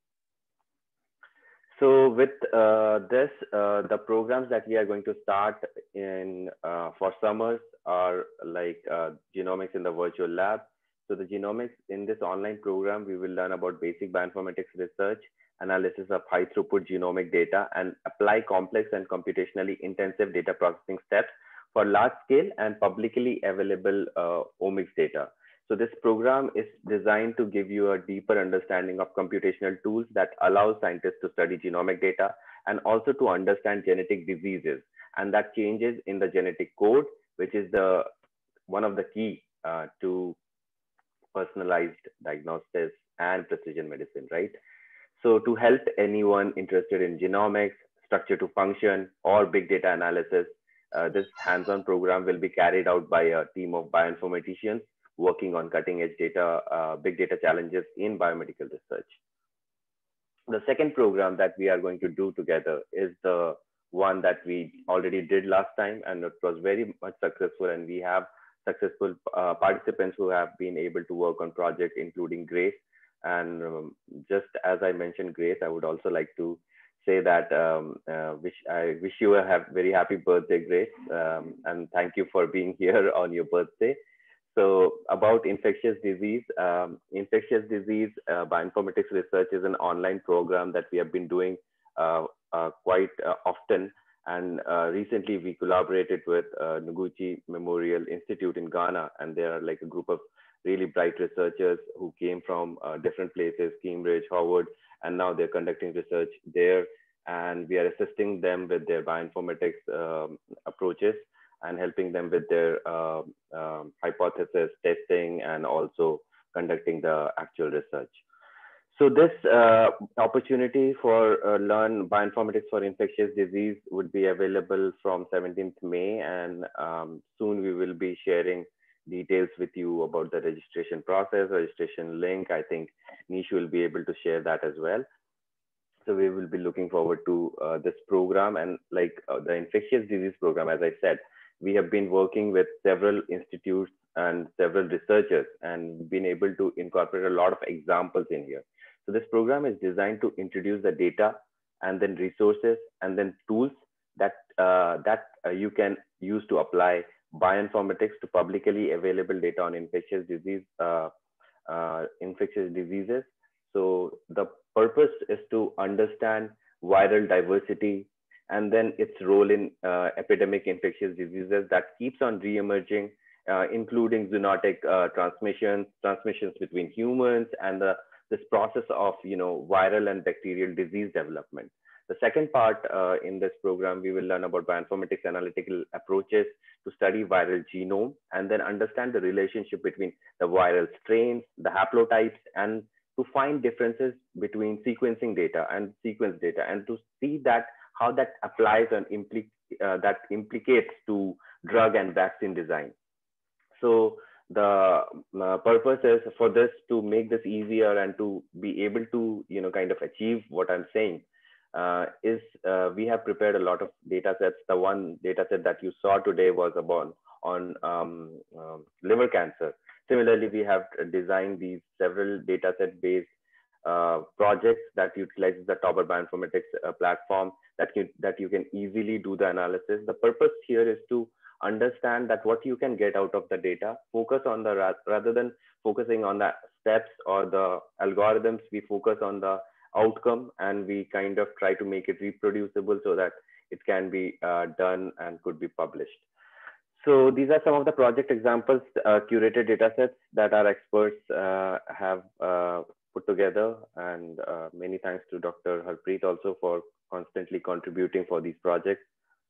So with uh, this, uh, the programs that we are going to start in uh, for summers are like uh, genomics in the virtual lab. So the genomics in this online program, we will learn about basic bioinformatics research, analysis of high throughput genomic data, and apply complex and computationally intensive data processing steps for large scale and publicly available uh, omics data. So this program is designed to give you a deeper understanding of computational tools that allow scientists to study genomic data and also to understand genetic diseases and that changes in the genetic code, which is the one of the key uh, to personalized diagnosis and precision medicine, right? So to help anyone interested in genomics, structure to function, or big data analysis, uh, this hands-on program will be carried out by a team of bioinformaticians working on cutting-edge data, uh, big data challenges in biomedical research. The second program that we are going to do together is the one that we already did last time, and it was very much successful, and we have successful uh, participants who have been able to work on projects, including Grace. And um, just as I mentioned Grace, I would also like to say that um, uh, wish, I wish you a have very happy birthday, Grace. Um, and thank you for being here on your birthday. So about infectious disease, um, infectious disease uh, bioinformatics research is an online program that we have been doing uh, uh, quite uh, often. And uh, recently we collaborated with uh, Noguchi Memorial Institute in Ghana, and they are like a group of really bright researchers who came from uh, different places, Cambridge, Harvard, and now they're conducting research there. And we are assisting them with their bioinformatics um, approaches and helping them with their uh, um, hypothesis testing and also conducting the actual research. So this uh, opportunity for uh, Learn Bioinformatics for Infectious Disease would be available from seventeenth May, and um, soon we will be sharing details with you about the registration process, registration link. I think Nish will be able to share that as well. So we will be looking forward to uh, this program, and like uh, the infectious disease program, as I said, we have been working with several institutes and several researchers and been able to incorporate a lot of examples in here. So this program is designed to introduce the data and then resources and then tools that, uh, that uh, you can use to apply bioinformatics to publicly available data on infectious disease, uh, uh, infectious diseases. So the purpose is to understand viral diversity and then its role in uh, epidemic infectious diseases that keeps on re-emerging, uh, including zoonotic uh, transmissions, transmissions between humans, and the, this process of you know viral and bacterial disease development. The second part uh, in this program, we will learn about bioinformatics analytical approaches to study viral genome and then understand the relationship between the viral strains, the haplotypes, and to find differences between sequencing data and sequence data, and to see that how that applies and impli uh, that implicates to drug and vaccine design. So the uh, purpose is for this to make this easier and to be able to you know kind of achieve what I'm saying uh, is uh, we have prepared a lot of data sets. The one data set that you saw today was about on um, um, liver cancer. Similarly, we have designed these several data set based uh, projects that utilizes the Tauber Bioinformatics uh, platform that you, that you can easily do the analysis. The purpose here is to understand that what you can get out of the data, focus on the, rather than focusing on the steps or the algorithms, we focus on the outcome and we kind of try to make it reproducible so that it can be uh, done and could be published. So these are some of the project examples, uh, curated data sets that our experts uh, have uh, put together. And uh, many thanks to Doctor Harpreet also for constantly contributing for these projects.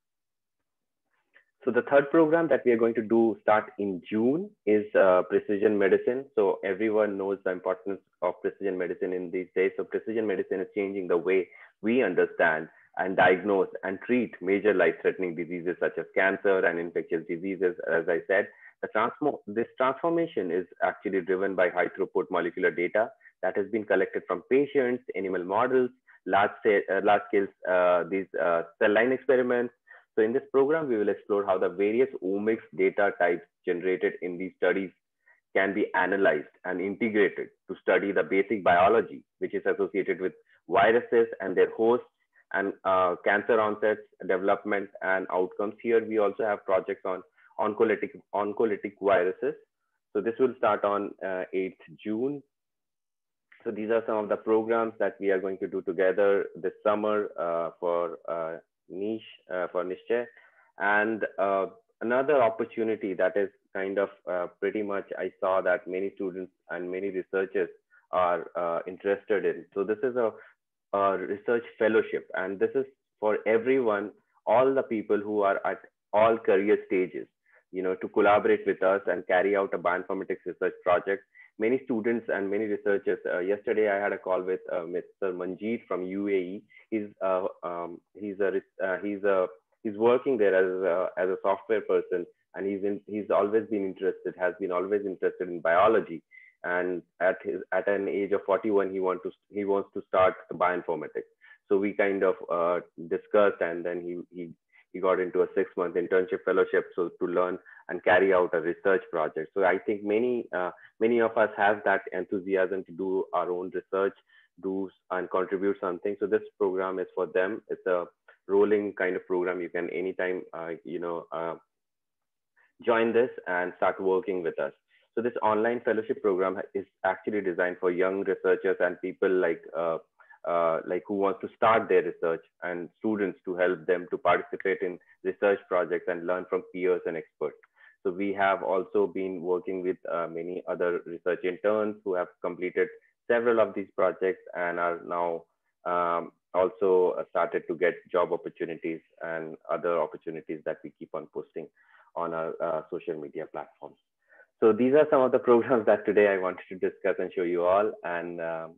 So the third program that we are going to do start in June is uh, precision medicine. So everyone knows the importance of precision medicine in these days. So precision medicine is changing the way we understand and diagnose and treat major life-threatening diseases such as cancer and infectious diseases. As I said, the transform this transformation is actually driven by high-throughput molecular data that has been collected from patients, animal models, large, uh, large scale uh, these uh, cell line experiments. So in this program, we will explore how the various omics data types generated in these studies can be analyzed and integrated to study the basic biology, which is associated with viruses and their hosts and uh, cancer onsets, development and outcomes. Here, we also have projects on oncolytic, oncolytic viruses. So this will start on uh, eighth June. So these are some of the programs that we are going to do together this summer uh, for uh, niche uh, for Nishchay. And uh, another opportunity that is kind of uh, pretty much I saw that many students and many researchers are uh, interested in. So this is a, a research fellowship, and this is for everyone, all the people who are at all career stages, you know, to collaborate with us and carry out a bioinformatics research project. Many students and many researchers. Uh, yesterday, I had a call with uh, Mister Manjeet from U A E. He's uh, um, he's a uh, he's a he's working there as a, as a software person, and he's in, he's always been interested, has been always interested in biology. And at his at an age of forty-one, he want to he wants to start bioinformatics. So we kind of uh, discussed, and then he he he got into a six month internship fellowship, so to learn and carry out a research project. So I think many uh, many of us have that enthusiasm to do our own research, do and contribute something. So this program is for them. It's a rolling kind of program. You can anytime uh, you know uh, join this and start working with us. So this online fellowship program is actually designed for young researchers and people like uh, uh, like who wants to start their research, and students to help them to participate in research projects and learn from peers and experts. So we have also been working with uh, many other research interns who have completed several of these projects and are now um, also started to get job opportunities and other opportunities that we keep on posting on our uh, social media platforms. So these are some of the programs that today I wanted to discuss and show you all. And um,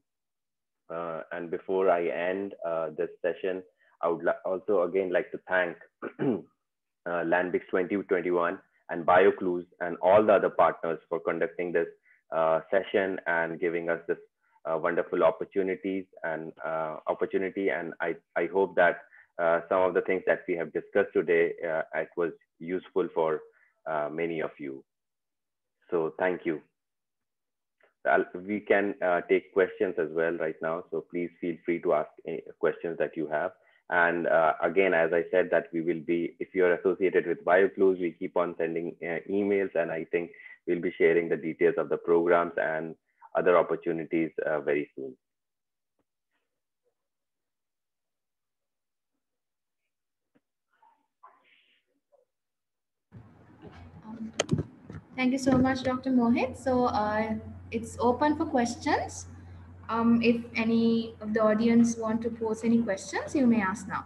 uh, and before I end uh, this session, I would also again like to thank uh, LandBix twenty twenty-one and BioClues and all the other partners for conducting this uh, session and giving us this uh, wonderful opportunities and uh, opportunity. And I, I hope that uh, some of the things that we have discussed today, uh, it was useful for uh, many of you. So thank you. I'll, we can uh, take questions as well right now. So please feel free to ask any questions that you have. And uh, again, as I said, that we will be, if you're associated with BioClues, we keep on sending uh, emails, and I think we'll be sharing the details of the programs and other opportunities uh, very soon. Um, thank you so much, Doctor Mohit. So uh, it's open for questions. Um, if any of the audience want to pose any questions, you may ask now.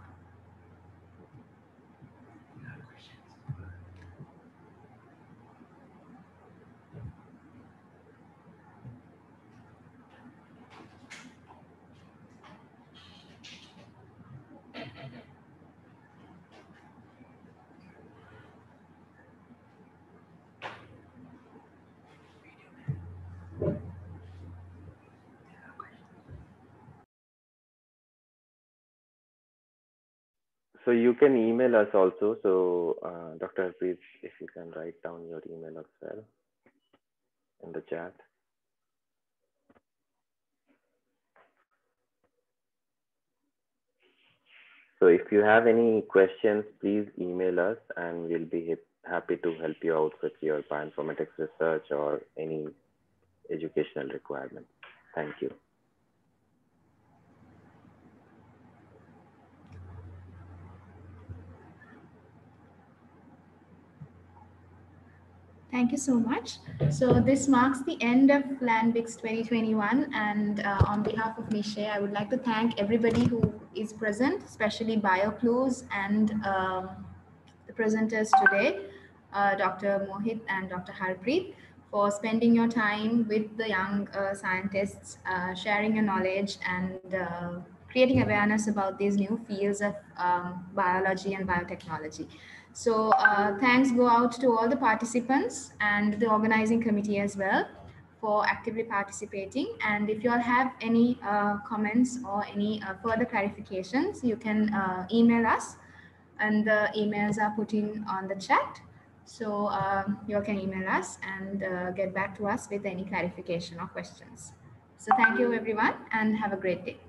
So you can email us also. So uh, Doctor Harpreet, if you can write down your email as well in the chat. So if you have any questions, please email us and we'll be happy to help you out with your bioinformatics research or any educational requirements. Thank you. Thank you so much. So this marks the end of LandBix twenty twenty-one, and uh, on behalf of Nishay, I would like to thank everybody who is present, especially BioClues and um, the presenters today, uh, Doctor Mohit and Doctor Harpreet, for spending your time with the young uh, scientists, uh, sharing your knowledge and uh, creating awareness about these new fields of um, biology and biotechnology. So uh, thanks go out to all the participants and the organizing committee as well for actively participating. And if you all have any uh, comments or any uh, further clarifications, you can uh, email us, and the emails are put in on the chat. So um, you all can email us and uh, get back to us with any clarification or questions. So thank you everyone and have a great day.